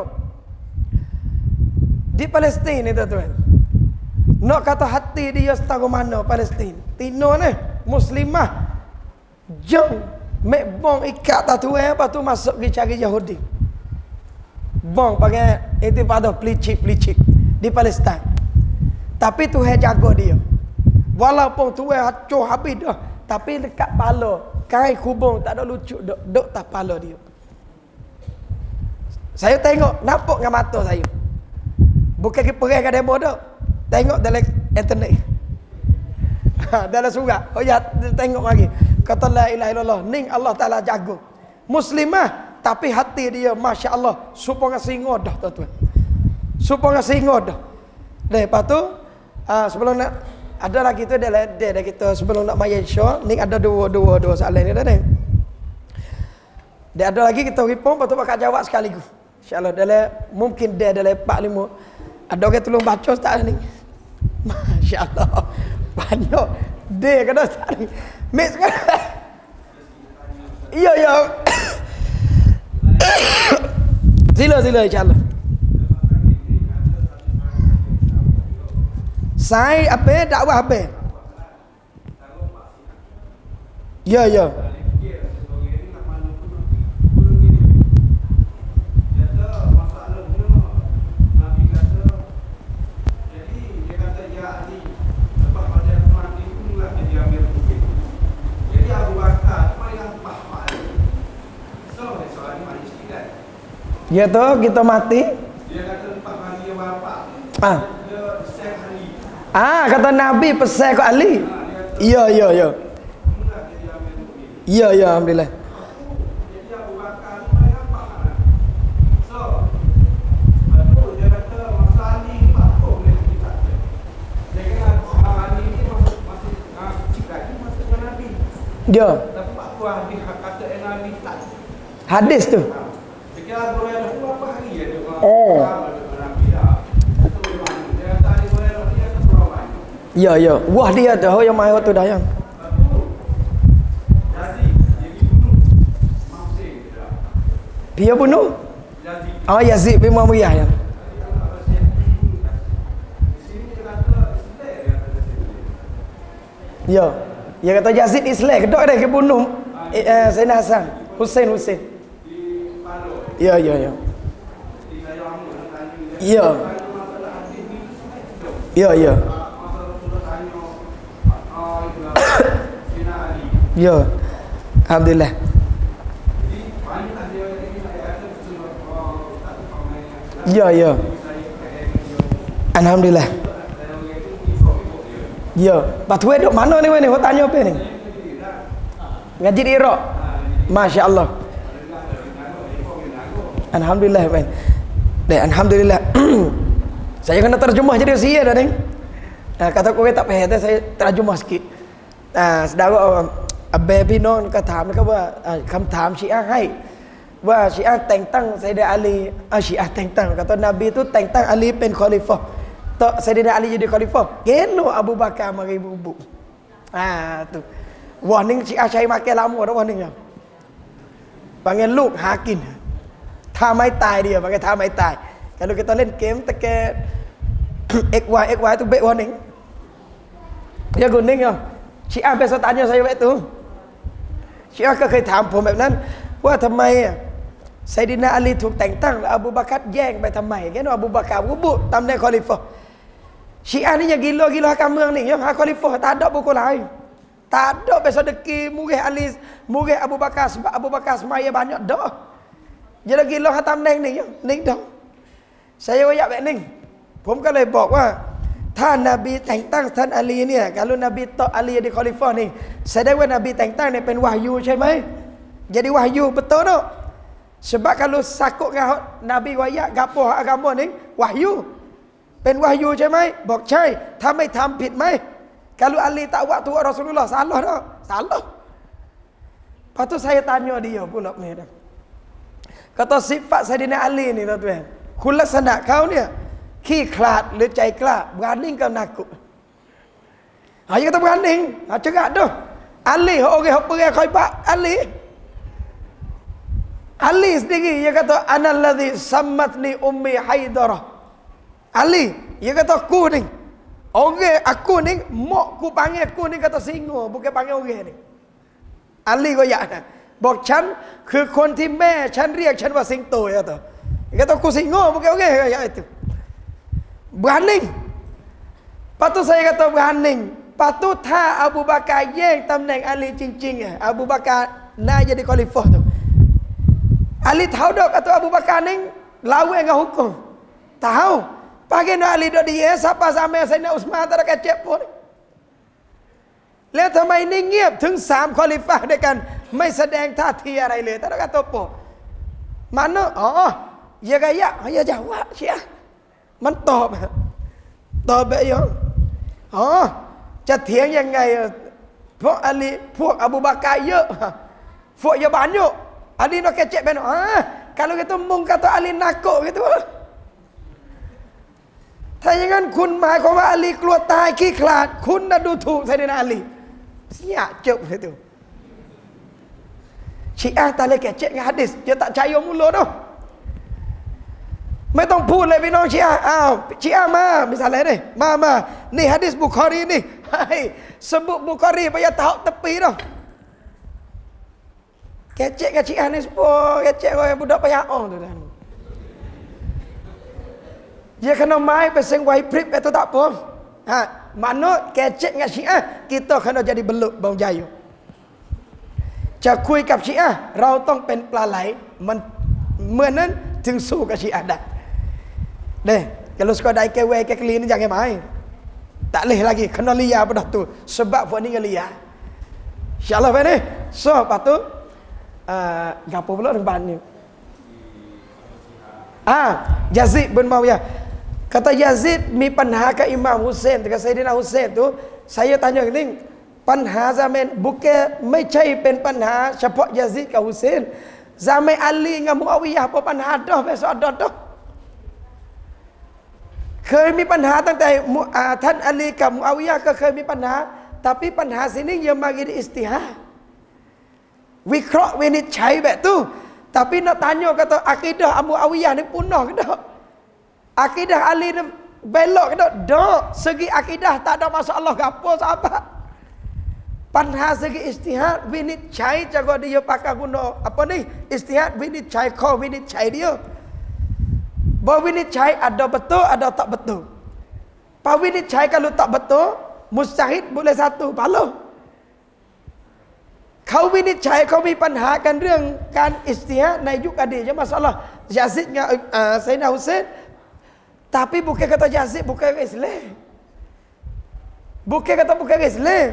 di Palestin ni tuan-tuan. Nak kata hati dia setara mana Palestin. Tino ni muslimah jom mek bong ikat tatuan apa tu masuk pergi cari Yahudi. Bong pakai intifada pelicik-pelicik di Palestin. Tapi Tuhan jaga dia. Walaupun Tuhan hancur habis dah, tapi dekat pala kain kubung tak ada lucu duk duk tak pala dia. Saya tengok nampak dengan mata saya. Bukan ke perang kat demo dah. Tengok dalam internet. Dalam surat. Oh ya, tengok lagi. Kata la ilaha illallah. Ning Allah Taala jaga. Muslimah tapi hati dia masya-Allah supaya singa dah tuan-tuan. Supaya singa dah. Lepas tu uh, sebelum nak ada lagi tu dalam dia dah kita sebelum nak maya insya ni ada dua dua dua soalan ni dah ni. Dia ada lagi kita ripon lepas tu bakal jawab sekaligus. Insya-Allah dalam mungkin dia dalam empat lima ada orang tolong baca ustaz ni. Masya-Allah. Banyak dia kena ustaz ni. Mix sekarang. Iya ya. Sila sila insya-Allah. Sai apa dakwah apa? Ya ya. Ya tu kita mati. Dia kata empat hari yang bapak. Ah. Dia pesan Ali. Ah kata Nabi pesan ke Ali. Ya ya ya. Ya ya alhamdulillah. Jadi Abu Bakar ni main apa? So, betul dia kata masa Ali apa boleh kita. Dia kata Ali ni masih masih kecil lagi masa Nabi. Ya. Tapi Pak Tuah hadis kata Nabi tak. Hadis tu. Oh. Ya ya. Wah dia dah yang mai waktu dah yang. Dia bunuh? Oh Yazid bin Muawiyah ya. Ya. Dia kata Yazid Islam kedok dia ke bunuh eh, eh, Sayyidina Hasan, Husain Husain. Ya ya ya. Ya. Ya ya. Ya. Alhamdulillah. Ya ya. Alhamdulillah. Ya. Patut duk mana ni ni? Kau tanya apa ni? Ngaji di Iraq. Masya-Allah. Alhamdulillah man. Dan alhamdulillah. Saya kena terjemah jadi sia dah ni. Nah, kata kau tak payah saya terjemah sikit. Nah, saudara Abang Pinon kataถามนะครับว่าคำถามชีอะห์ให้ว่าชีอะห์แต่งตั้ง Sayyidina Ali อ่ะชีอะห์แต่งตั้ง kata Nabi tu แต่งตั้ง Ali เป็น khalifah. Tak Sayyidina Ali jadi khalifah. Kena Abu Bakar mari bubuk. Ah tu. Warningชีอะห์ใช้makan lama dah warning nya. Panggil Luke Hakim. ถ้าไม่ตาย dia pakai ถ้าไม่ตาย kalau kita len game tekan x y x y tu baik warning. Dia kuning ah. Syiah biasa tanya saya waktu tu. Syiahก็เคยถามผมแบบนั้นว่าทำไมไซดินาอาลีถูกแต่งตั้งแล้วอบูบักรแย่งไปทำไมแกนอบูบักรวุบุตำแหน่งคอลิฟะSyiah ni yang gila-gila kat มืองni yang hak khalifah tak ada buku lain. Tak ada biasa deki murih Ali, murih Abu Bakar sebab Abu Bakar semaya banyak dah. Jadi gila hak tำแหน่งni yang ni dah. Saya wayak baik ni. ผมก็เลยบอกว่าถ้านาบีแต่งตั้งท่านอาลีเนี่ย kalau Nabi tak Ali jadi khalifah ni, แสดงว่า Nabi แต่งตั้งเนี่ยเป็นวาฮยูใช่ไหม jadi wahyu betul tak? Sebab kalau sakut dengan Nabi wayak gapo agama ni wahyu, เป็นวาฮยูใช่ไหมบอกใช่ถ้าไม่ทำผิดไหม kalau Ali tak buat tu Rasulullah salah tak? Salah. Lepas tu saya tanya dia pula ni dah. Kata sifat Saidina Ali ni tuan-tuan, คุณลักษณะเขาเนี่ยขี้ขลาดหรือใจกล้า berani ke nakut? Ha, dia kata berani. Ha, cakap tu. Ali orang yang pergi Khaibar, Ali. Ali sendiri dia kata analladzi sammatni ummi Haidarah. Ali, dia kata aku ni. Orang aku ni, mak ku panggil aku ni kata singa, bukan panggil orang ni. Ali goyakนะบอกฉันคือคนที่แม่ฉันเรียกฉันว่าสิงโตya tu. Dia kata aku singa, bukan orang goyak itu. Berani. Lepas tu saya kata berani. Lepas tuถ้า Abu Bakar แย่งตำแหน่ง Ali จริงๆ Abu Bakar น่าjadi khalifah tu. Ali tahu tak kata Abu Bakar ni lawan dengan hukum. Tahu. Pagi nak Ali dok dia siapa sama Sayyidina Utsman tak ada kecep pun. แล้วทำไมนี่เงียบถึงสามคอลิฟะด้วยกันไม่แสดงท่าทีอะไรเลยแต่ละกาโตโปมันเนอะอ๋อเยกายะเยจาวะเชียมันตอบตอบแบบยังอ๋อจะเถียงยังไงเพราะอาลีพวกอบูบากรเยอะพวกยาบานเยอะอาลีnak kecek ben ah kalau gitu mung kata Ali nakut gitu ถ้าอย่างนั้นคุณหมายความว่าอาลีกลัวตายขี้ขลาดคุณน่ะดูถูกไซดีนาอาลีเสียจบitu. Syiah tak boleh kecek dengan hadis. Dia tak percaya mula tu. ไม่ต้องพูดเลยพี่น้องชีอะห์อ้าวชีอะห์มาmisalnya ni ma ma ni hadis Bukhari ni hai sebut Bukhari payah tahu tepi dah kecek dengan Syiah ni sepuluh kecek orang budak payah oh tu kan dia kena mai pesing wai prip itu tak apa ha mana kecek dengan Syiah kita kena jadi belut bau jayu จะคุยกับชีอะห์เราต้องเป็นปลาไหลมันเมื่อนั้นถึงสู้กับชีอะห์ได้deh kalau sekadar kewe ke keli ni jangan main tak leh lagi kena liar pada tu sebab buat ni liar insyaallah kan ni so patu uh, gapo pula depan ni ah Yazid bin Muawiyah kata Yazid มีปัญหากับอิหม่ามฮุเซนกับไซดีนาฮุเซนtu saya tanya gini ปัญหา zaman bukan ไม่ใช่เป็นปัญหาเฉพาะ Yazid กับฮุเซน zaman Ali กับมุอาวิยะห์ปัญหาเด้อไปสอดเด้อเคยมีปัญหาตั้งแต่ท่านอาลีกับมุอาวิยะห์ก็เคยมีปัญหา tapi ปัญหาสนี้ยังมากิdi istihad วิเคราะห์วินิจฉัยแบบtu tapi nak tanya kata akidah Abu Awiyah ni punah ke tak akidah Ali ni belok ke tak dak segi akidah tak ada masalah gapo sahabat ปัญหา segi istihad วินิจฉัยjaga dia pakai guna apa ni istihad วินิจฉัยข้อวินิจฉัยdia bahawa winicai ada betul ada tak betul. Pak winicai kalau tak betul, mustahid boleh satu pahala. Kau winicai kau มีปัญหากันเรื่องการอิสติฮาดในยุคอดีตใช่ masalah Yazid dengan uh, Sayyidina Husain. Tapi bukan kata Yazid bukan Islam. Bukan kata bukan Islam.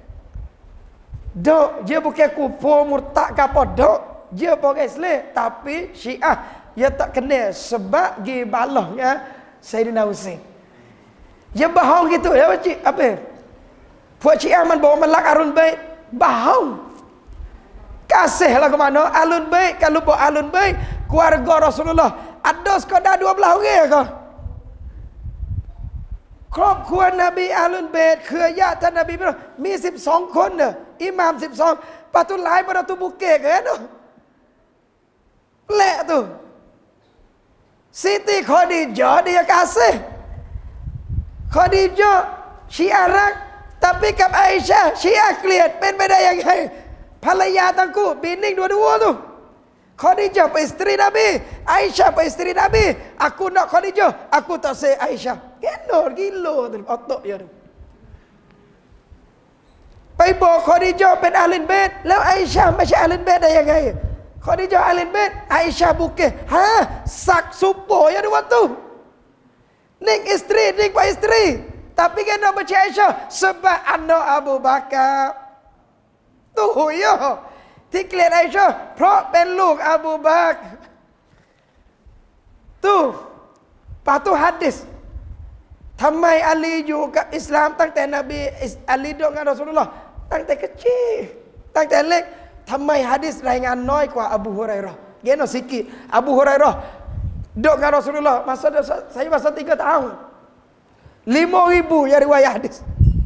Dok, dia bukan kufur murtad ke apa dok. Dia bukan Islam tapi Syiah dia tak kenal sebab gi balahnya Sayyidina Husain. Dia bohong gitu ya cik apa? Puak Syiah man bawa melak Alun Bait, bohong. Kasihlah ke mana Alun Bait kalau bawa Alun Bait keluarga Rasulullah ada sekadar dua belas orang ke? ครอบครัวนบีอาลุนเบตเครือญาติท่านนบีมีสิบสองคนเด้ออิหม่ามสิบสองปะตุหลายบ่ได้ตุบุกเกกเด้อแหละตุSiti Khadijah dia kasih Khadijah Syiahรัก tapi กับ Aisyah Syiah เกลียดเป็นไปได้ยังไงภรรยาทั้งคู่ binding dua-dua tu Khadijah pe isteri Nabi Aisyah pe isteri Nabi aku nak Khadijah aku tak say Aisyah kenor gilo tu otak dia tu ไปบอก Khadijah เป็น Ahlul Bait แล้ว Aisyah ไม่ใช่ Ahlul Bait ได้ยังไงKhadijah Ahlul Bait Aisyah bukan ha sak supo ya waktu ning isteri ning pa isteri Tapi kena baca Aisyah sebab anak Abu Bakar. Tu yo. Tiklir Aisyahเพราะ เป็นลูก Abu Bakar. Tu. Lepas tu hadis. ทำไมอาลีอยู่กับอิสลามตั้งแต่นบีอาลีดกับรอซูลุลลอฮ์ตั้งแต่กระชีตั้งแต่เล็กทำไมหะดีษรายงานน้อยกว่าอบูฮุไรเราะห์เกณฑ์สิกิอบูฮุไรเราะห์ดกับรอซูลุลลอฮ์masa saya masa tiga tahun lima ribu ya riwayat hadis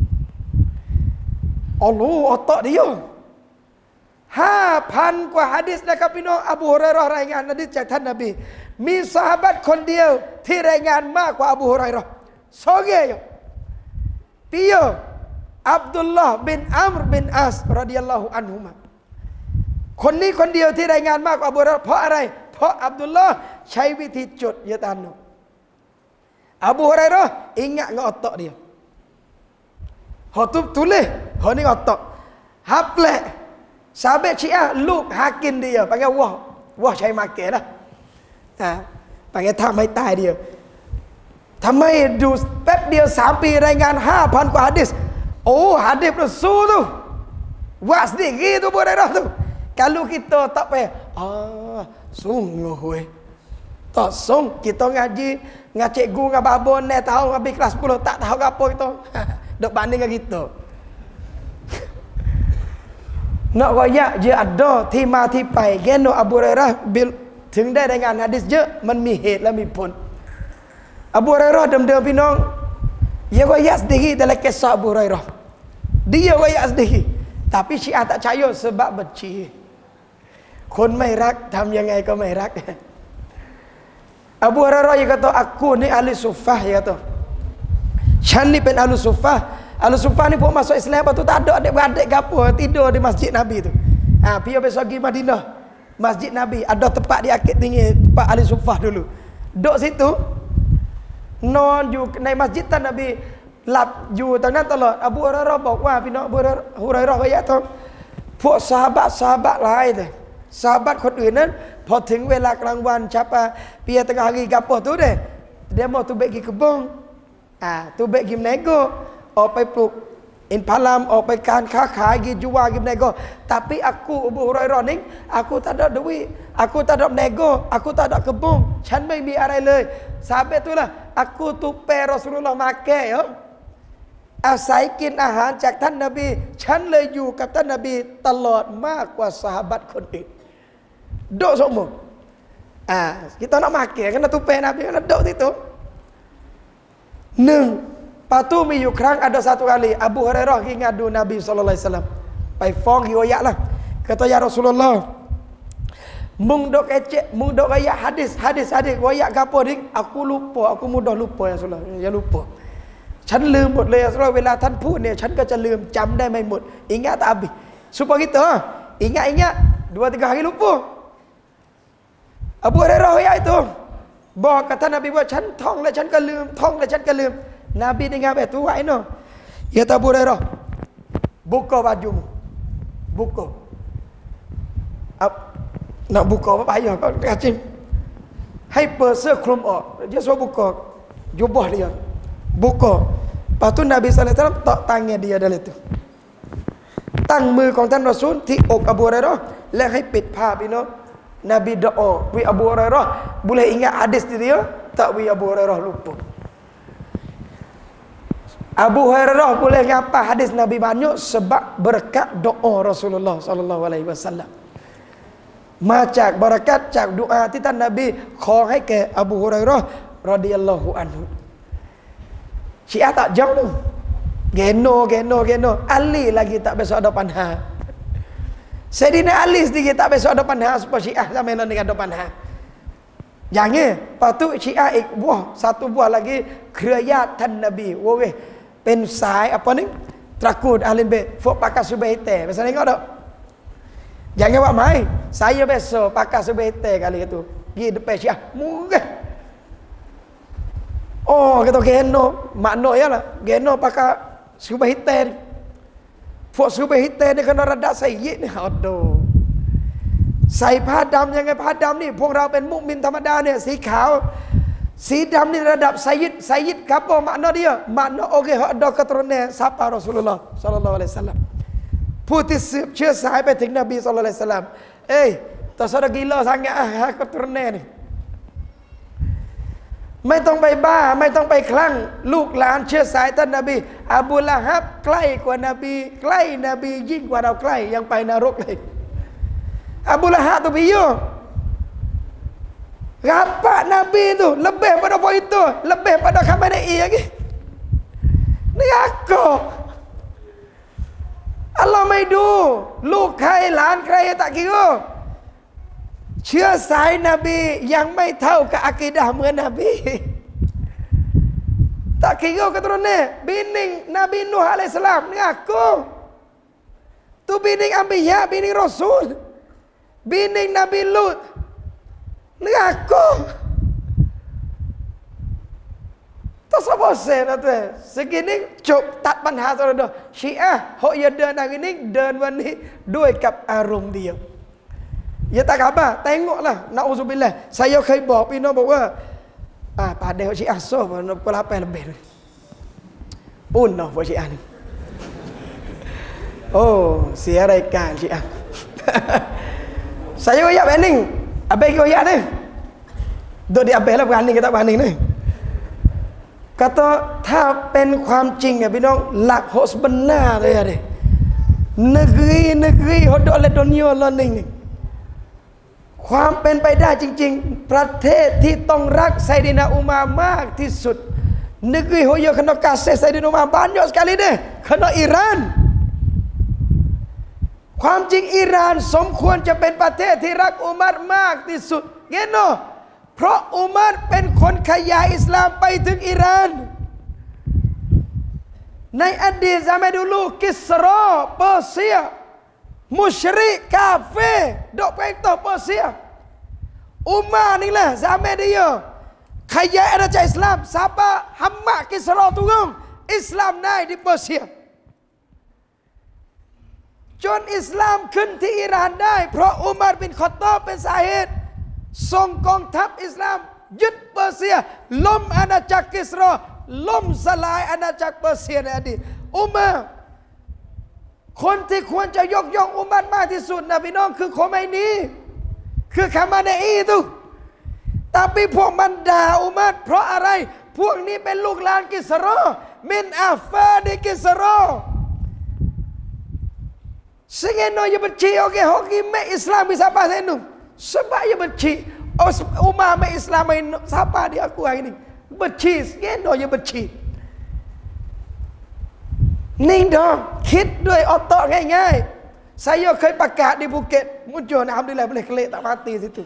Allah otak diaห้าพันกว่าหะดีษนะครับพี่น้องอบูฮุไรเราะห์รายงานหะดีษจากท่านนบีมีซอฮาบะห์คนเดียวที่รายงานมากกว่าอบูฮุไรเราะห์Soge Dia Abdullah bin Amr bin As radhiyallahu anhuma คนนี้คนเดียวที่รายงานมากกว่าอบูฮุไรเราะห์เพราะอะไรเพราะอับดุลลอฮ์ใช้วิธีจดยะตานอบูฮุไรเราะห์ ingat dengan otak dia hak tu tulis hak ni otak hafal sahabat Syiah look hakim dia panggil wah wahใช้makan dah ha panggil tak mai tai diaทำไมดูแป๊บเดียวสามปีรายงาน ห้าพัน กว่าหะดีษโอ้หะดีษรอซูล tu wah sedikit tu boleh dah tu kalau kita tak payah ah sungguh weh tak sung kita ngaji ngah cikgu ngah babon ni tahu habis kelas sepuluh tak tahu apa kita dok banding dengan kita nak royak je ada ที่มาที่ไปแกโนอบูฮุไรเราะห์ถึงได้รายงานหะดีษเยอะมันมีเหตุและมีผลAbu Hurairah dim-dim pinong dia royak sendiri dalam kisah Abu Hurairah dia royak sendiri tapi Syiah tak percaya sebab benciคนไม่รักทำยังไงก็ไม่รัก Abu Hurairah dia kata aku ni ahli sufah dia kata ฉันนี่เป็นahli sufah ahli sufah ni pun masuk Islam lepas tu tak ada adik-beradik gapo tidur di masjid Nabi tu ha pergi besok pergi Madinah masjid Nabi ada tempat di akik tinggi tempat ahli sufah dulu duduk situนอนอยู่ในมัสยิดท่านนบีหลับอยู่ตรงนั้นตลอดอบูฮุไรเราะห์บอกว่าพี่น้องอบูฮุไรเราะห์ก็ยะทองพวกซอฮาบะห์ซอฮาบะห์หลายเลยซอฮาบะห์คนอื่นนั้นพอถึงเวลากลางวัน siapa pia tengah hari gapo tu deh dia mau tu baik pergi kebun ah tu baik pergi menego ออกไปปลูกอินทผลัมออกไปการค้าขายpergi jual pergi menego tapi aku Abu Hurairah ni aku tak ada duit aku tak ada menego aku tak ada kebun ฉันไม่มีอะไรเลยsahabat tu lah aku tupai Rasulullah makan ya อาศัยกินอาหารจากท่านนบีฉันเลยอยู่กับท่านนบีตลอดมากกว่าซอฮาบะห์คนอื่นดอกsemua ah kita nak makan kena tupai Nabi kena dok situ หนึ่ง patuมีอยู่ครั้ง ada satu kali Abu Hurairah pergi ngadu Nabi sallallahu alaihi wasallam ไปฟ้องriwayat lah kata ya Rasulullah mung dok kecek mung dok ayat hadis hadis hadis riwayat gapo ni aku lupa aku mudah lupa ya Rasulullah ya lupa ฉันลืมหมดเลยya Rasulullah เวลาท่านพูดเนี่ยฉันก็จะลืมจำได้ไม่หมด ingat tak habis supaya kita ingat ingat dua tiga hari lupa Abu Hurairah riwayat ituบอกกับท่านนบีว่าฉันท่องแล้วฉันก็ลืมท่องแล้วฉันก็ลืมนบีdengar betul wah ino ya Abu Hurairah buka bajumu buka nak buka apa payah kau kacim ให้เปิดเสื้อคลุมออก dia suruh buka jubah dia buka lepas tu Nabi sallallahu alaihi wasallam tak tangan dia dalam itu ตั้งมือของท่านรอซูลที่อกอบูฮุไรเราะห์และให้ปิดผ้าพี่น้องนบีดอwi Abu Hurairah boleh ingat hadis dia tak wi Abu Hurairah lupa Abu Hurairah boleh ngapa hadis Nabi banyak sebab berkat doa Rasulullah sallallahu alaihi wasallam มาจากบารักัตจากดุอาที่ท่านนบีขอให้แก่อบูฮุไรเราะห์รอฎิยัลลอฮุอันฮุ Syiah tak jauh tu geno geno geno Ali lagi tak besok ada panha Sayyidina Ali sedikit tak besok ada panha supaya Syiah sama dengan ada panha jangan patu Syiah ik buah satu buah lagi kerajaanท่านนบีโว้ยเป็นสายapa ni trakut ahli bait fok pakai subaite pasal tengok tak jangan buat main saya besok pakai subaite kali itu pergi depan Syiah murah oh kata geno makna ya lah geno pakai subaite fok subaite ni kena rada sayyid ni aduh ใส่ผ้าดำยังไงผ้าดำนี่พวกเราเป็นมุมินธรรมดาเนี่ยสีขาว Si dam ni redap Sayyid. Sayyid apa makna dia? Makna orang yang ada keturunan siapa Rasulullah sallallahu alaihi wasallam. Putih cia saiไปถึง Nabi sallallahu alaihi wasallam. Eh, tak sudah gila sangat ah keturunan ni. ไม่ต้องไปบ้าไม่ต้องไปคลั่งลูกหลานเชื้อสายท่านนบีอบูละฮับใกล้กว่านบีใกล้นบียิ่งกว่าเราใกล้ยังไปนรกเลยอบูละฮับtu piyo rapat nabi tu lebih pada poin itu lebih pada Khamenei lagi neraka Allahไม่ดูลูกใครหลานใครtak kiraเชื้อสายนบียังไม่เท่ากับอากีดะห์เหมือนนบีtak kira keturunan bini Nabi Nuh alaihissalam ni aku tu bini Anbiya bini Rasul bini Nabi Lut ni aku tak sabar saya tu segini jop ตัดปัญหาตัวเดียวชีอะห์เขาอย่าเดินhari ini เดินวันนี้ด้วยกับอารมณ์เดียว Ya tak khabar, tengoklah. Nauzubillah. Sayaเคยบอกพี่น้องบอกว่าอ่าป่าเดียวชีอะห์โซ่บ่ปลาแปลเบนปุ่นเนาะพวกชีอะห์นี่โอ้เสียรายการชีอะห์ Saya royak banding. Abang royak ni. Duk di abang lah berani kita banding ni. Kata ถ้าเป็นความจริงอ่ะพี่น้องหลัก hok sebenar เลยอ่ะดิ Negeri-negeri hodok oleh dunia learning ni ความเป็นไปได้จริงๆประเทศที่ต้องรักไซดินาอุมามากที่สุด Negeri hoyo kena kasih Saidina Umar banyak sekali deh kena Iran ความจริงอิหร่านสมควรจะเป็นประเทศที่รักอุมัรมากที่สุดเงี้ยเนาะเพราะอุมัรเป็นคนขยายอิสลามไปถึงอิหร่านในอดีตzaman dulu Kisra Persia musyrik kafir dok perintah Persia Umar ni lah zaman dia khayat raja Islam siapa Hamad Kisra turun Islam naik di Persia จนอิสลามขึ้นที่อิหร่านได้เพราะอุมัรบินคอฏฏอบเป็นสาเหตุส่งกองทัพอิสลามยึดเปอร์เซียล้มอาณาจักรกิสราล้มสลายอาณาจักรเปอร์เซียในอดีตอุมัรคนที่ควรจะยกย่องอุมัรมากที่สุดนะพี่น้องคือโคไมนีคือคามาเนอีตุแต่พวกมันด่าอุมัรเพราะอะไรพวกนี้เป็นลูกหลานกิสรามินอาฟาดิกิสรา Sehingga ia benci okey hoki mek Islam siapa saya nu sebab ia benci Umar mek Islam siapa dia aku hari ni benci sehingga ia benci ni dah kit ด้วย otak ง่ายๆ saya เคยประกาศdi Bukit muncul alhamdulillah boleh kelik tak mati situ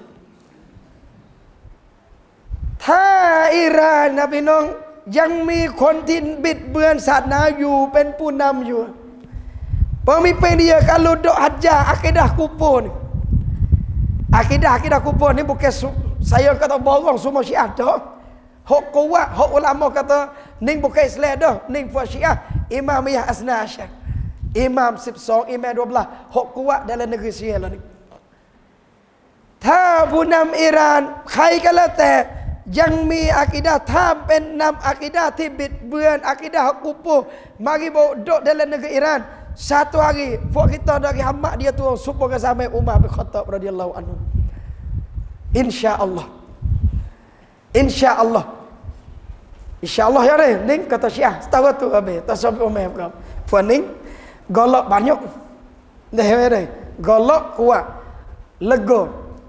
ถ้าอิหร่านนะพี่น้องยังมีคนที่บิดเบือนศาสนาอยู่เป็นผู้นำอยู่ Pemimpin dia kalau dok ajar akidah kupur ni. Akidah-akidah kupur ni bukan saya kata borong semua Syiah dah. Hak kuat, hak ulama kata ning bukan Islam dah, ning buat Syiah. Imam Yah Asna Asyar. Imam Sibsong, Imam dua belas. Hak kuat dalam negeri Syiah lah ni. ถ้าผู้นำอิหร่านใครก็แล้วแต่ยังมีอากีดะห์ถ้าเป็นนำอากีดะห์ที่บิดเบือนอากีดะห์kupur mari bawa dok dalam negeri Iran satu hari buat kita dari hamak dia tu supaya sampai Umar bin Khattab radhiyallahu anhu insyaallah insyaallah insyaallah ya deh ning kata Syiah tahu tu habis tak sampai Umar berapa puan ning golok banyak dah ya deh golok kuat lega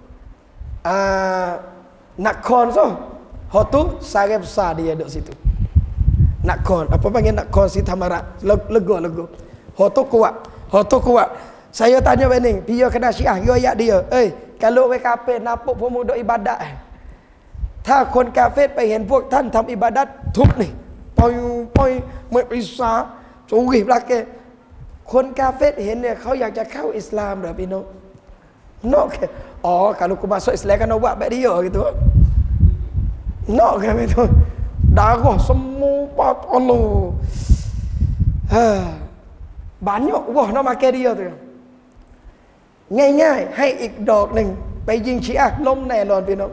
ah nak kon so hotu sare besar dia duduk situ nak kon apa panggil nak kon si Tamarat lega lega hotu kuat hotu kuat saya tanya bening dia kena Syiah riwayat dia eh kalau we kafir napuk pemuda ibadat eh ถ้าคนกาเฟรไปเห็นพวกท่านทำอิบาดัตทุบนี่ปอยปอยเมื่ออิสาสูงกี่ปลักเกคนกาเฟรเห็นเนี่ยเขาอยากจะเข้าอิสลามเหรอพี่น้อง no oh kalau aku masuk Islam kan buat baik dia gitu no kan itu darah semua Allah ha banyak wah nak makan dia tu ง่ายๆให้อีกดอกหนึ่งไปยิงชีอะห์ล้มแน่นอนพี่น้อง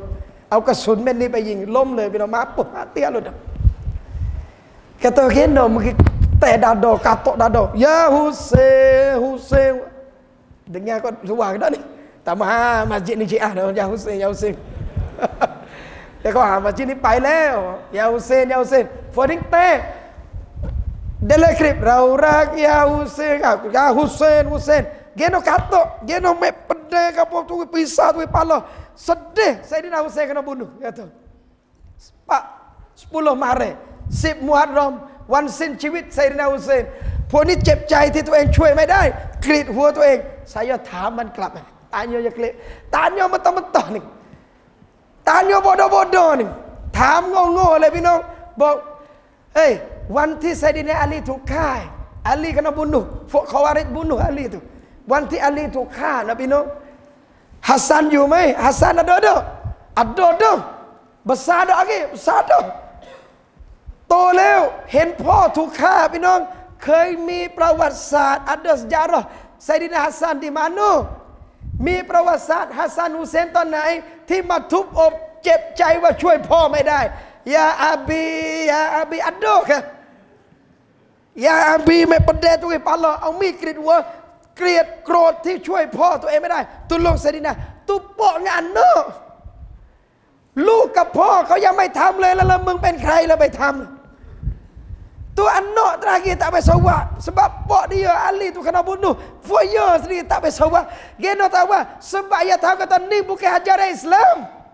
เอากระสุนเม็ดนี้ไปยิงล้มเลยพี่น้องมาปุ๊บมาเตี้ยเลยนะkata kena mungkin teh dado katok dado ya Hussein Hussein dengar kau suara dah ni tak mah masjid ni Syiah dah ya Hussein ya Hussein dia kau ah masjid ni pai leo ya Hussein ya Hussein fording teh dalam klip raurak ya Hussein ya Hussein Hussein geno katok geno me pedai kapok tu pisah tu pala sedih Saidina Hussein kena bunuh kata Pak sepuluh Maretสิบมุฮัรรอมวันสิ้นชีวิตไซรินาฮุเซนพวกนี้เจ็บใจที่ตัวเองช่วยไม่ได้กรีดหัวตัวเองsayaถามมันกลับตาโยจะกรีดตาโยมันต้องมันต่อหนึ่งตาโยบดบดหนึ่งถามโง่ๆเลยพี่น้องบอกเอ้ยวันที่ไซรินาอาลีถูกฆ่าอาลีkena bunuh พวกเขาวาริด bunuh อาลีituวันที่อาลีถูกฆ่านะพี่น้องฮัสซันอยู่ไหมฮัสซันada ada ada ada besar ada lagi besar adaโตแล้วเห็นพ่อถูกฆ่าพี่น้องเคยมีประวัติศาสตร์อัดสจารห์ไซดินาฮัสซันdi manaมีประวัติศาสตร์ฮัสซันฮุเซนตอนไหนที่มาทุบอกเจ็บใจว่าช่วยพ่อไม่ได้ยาอาบียาอาบีอัดโดค่ะยาอาบีไม่ประเดตัวเองปะลอเอามีดกรีดหัวเกลียดโกรธที่ช่วยพ่อตัวเองไม่ได้ตุลงไซดินาตุปอกงานเนอะลูกกับพ่อเขายังไม่ทำเลยแล้วมึงเป็นใครแล้วไปทำtu anak terakhir tak bersawak sebab pak dia Ali tu kena bunuh foya sendiri tak bersawak geno tahu sebab dia tahu kata ni bukan ajaran Islam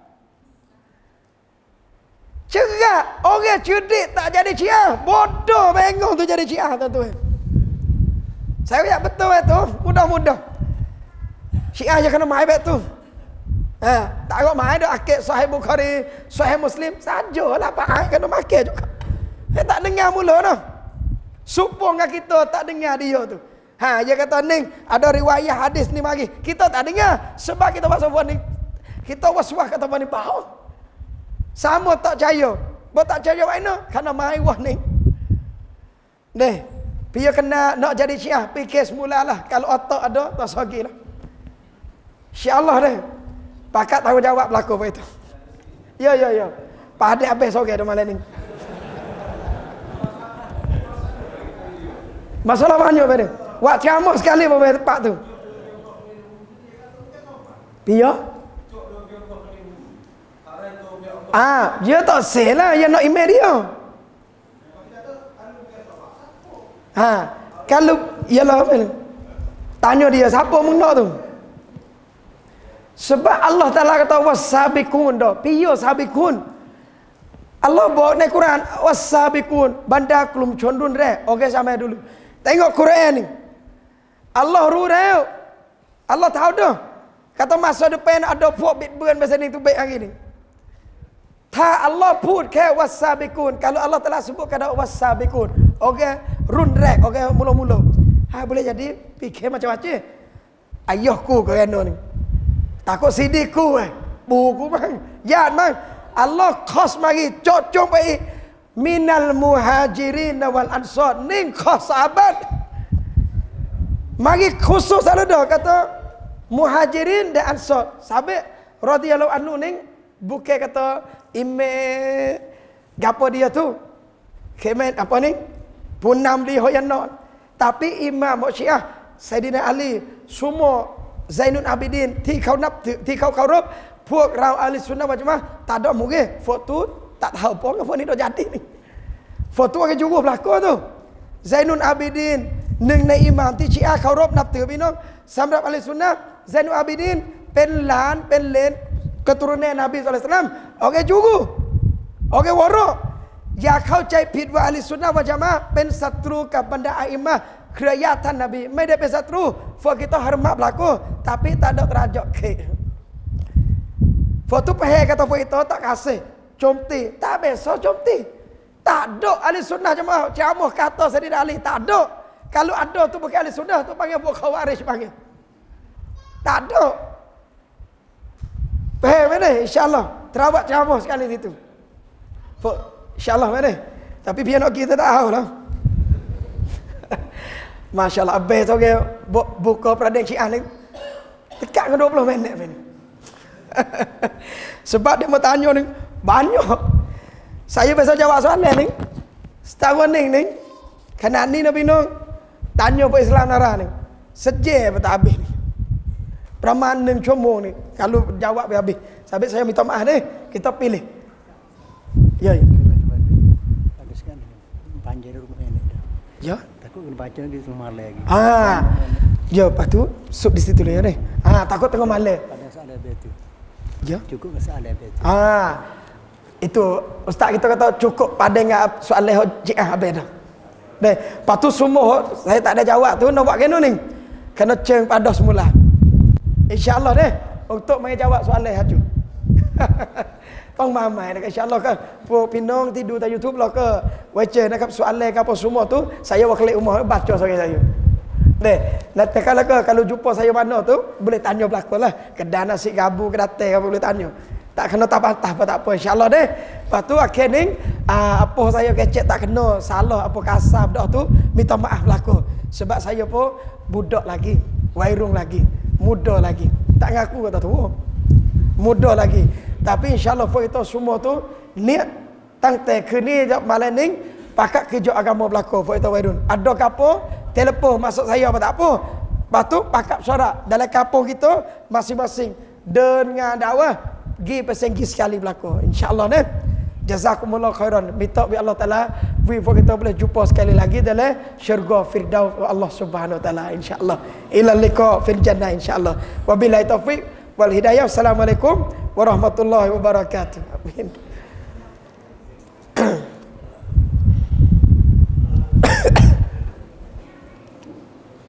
cerak orang cerdik tak jadi Syiah bodoh bengong tu jadi Syiah tuan-tuan saya lihat betul itu mudah-mudah Syiah je kena main bet tu ha, tak kau main dah akid Sahih Bukhari Sahih Muslim sajalah pak ai kena makan juga. Dia tak dengar mula dah. Supong kita tak dengar dia tu. Ha, dia kata ning ada riwayat hadis ni mari. Kita tak dengar sebab kita bahasa ni. Kita was-was kata ni bau. Sama tak percaya. Bo tak percaya mana? Karena mai wah ni. Deh, dia kena nak jadi Syiah, fikir semulalah. Kalau otak ada tak sagilah. Insya-Allah deh. Pakat tahu jawab berlaku apa itu. Ya ya ya. Pak adik habis sore dah malam ni. Masalah banyak pada. Wak ceramah sekali pada tempat tu. Dia? Ah, dia tak salah, dia nak email dia. Ha, kalau ialah apa ni? Tanya dia siapa mengnak tu? Sebab Allah Taala kata wasabiqun dah. Piyo sabiqun. Allah bawaในกุรอานwasabiqun banda กลุ่มชนรุ่นแรก okey sampai dulu. Tengok Quran ni. Allah ru dah. Allah tahu dah. Kata masa depan ada puak bitbun bahasa ni tu baik hari ni.ถ้า Allah พูดแค่ wasabiqun, kalau Allah telah sebut kata wasabiqun, okey, run rek, okey, mula-mula. Ha boleh jadi fikir macam-macam. Ayahku ke reno ni. Takut sidiku eh. Buku bang. Yat bang. Allah khas mari cocok baik. Minal muhajirin wal ansar ning khas sahabat mari khusus ada dah kata muhajirin dan ansar sahabat radhiyallahu anhu ning bukan kata ime gapo dia tu kemen apa ni punam li hoyanot tapi imam Syiah Saidina Ali semua Zainul Abidin ที่เขานับถือที่เขาเคารพพวกเราอะห์ลุสซุนนะฮ์วัลญะมาอะห์tak ada mungkin foto tak tahu pun apa ni dah jadi ni. Foto akan juga berlaku tu. Zainul Abidin หนึ่งในอิหม่ามที่ชีอะห์เคารพนับถือพี่น้องสำหรับอะห์ลุสซุนนะฮ์ Zainul Abidin เป็นหลานเป็นเหลนketurunan Nabi sallallahu alaihi wasallam. Okey juga. Okey wara. อย่าเข้าใจผิดว่าอะห์ลุสซุนนะฮ์วัลญะมาอะห์เป็นศัตรูกับบรรดาอะอิมามะห์เครือญาติท่านนบีไม่ได้เป็นศัตรูพวก kita hormat berlaku tapi tak ada terajak ke. Foto pahai kata pun itu tak kasih. Comti. Tak biasa comti. Tak ada ahli sunnah jemaah. Ceramah kata Sayyidina Ali. Tak ada. Kalau ada tu bukan ahli sunnah. Tu panggil buat khawarij panggil. Tak ada. Pahai mana? InsyaAllah. Terawat ceramah sekali situ. InsyaAllah mana? Tapi biar nak kita tak tahu lah. Masya Allah. Habis tu okay, buka peradik Syiah ni. Dekat ke dua puluh minit ni. Sebab dia mau tanya ni banyak. Saya biasa jawab soalan ni. Setahun ni ni. Kena ni Nabi Nuh tanya pe Islam nara ni. Sejak apa tak habis ni. Peramaan enamชั่วโมง ni. Kalau jawab habis. Sabit saya minta maaf ni. Kita pilih. Ya. Bagus kan. Panjang rumah ini. Ya. Takut kena baca di rumah lagi. Ah. Ya, lepas tu sub di situ lah ni. Ah, takut tengok malam. Pada soalan betul. Ya. Cukup ke soalan betul. Ah. Itu ustaz kita kata cukup pada dengan soalan hujjah habis dah. Deh, lepas tu semua saya tak ada jawab tu nak buat kena ni. Kena ceng pada semula. Insya-Allah deh untuk mai jawab soalan haju. Tong mamai dekat insya-Allah ke pu pinong tidur di YouTube lah ke baca dekat soalan ke apa semua tu saya wakil umur baca sekali saya. Deh, nanti kalau ke kalau jumpa saya mana tu boleh tanya belakang lah. Kedai nasi gabu ke datai apa boleh tanya. Tak kena tak bantah apa tak apa insya-Allah deh. Lepas tu akhir ni aa, apa saya kecek tak kena salah apa kasar dah tu minta maaf belakang. Sebab saya pun budak lagi, wairung lagi, muda lagi. Tak ngaku kata tu. Muda lagi. Tapi insya-Allah kita semua tu niat tang teh ke ni malam ni pakat kerja agama belakang kita wairung. Ada kapo telefon masuk saya apa tak apa. Lepas tu pakat syarat dalam kampung kita masing-masing dengan dakwah gi pesenggi sekali belakang insya-Allah ni. Jazakumullah khairan. Minta bi Allah Taala we kita boleh jumpa sekali lagi dalam syurga firdaus Allah Subhanahu wa taala insya-Allah. Ila liqa fil jannah insya-Allah. Wabillahi taufik wal hidayah. Assalamualaikum warahmatullahi wabarakatuh. Amin.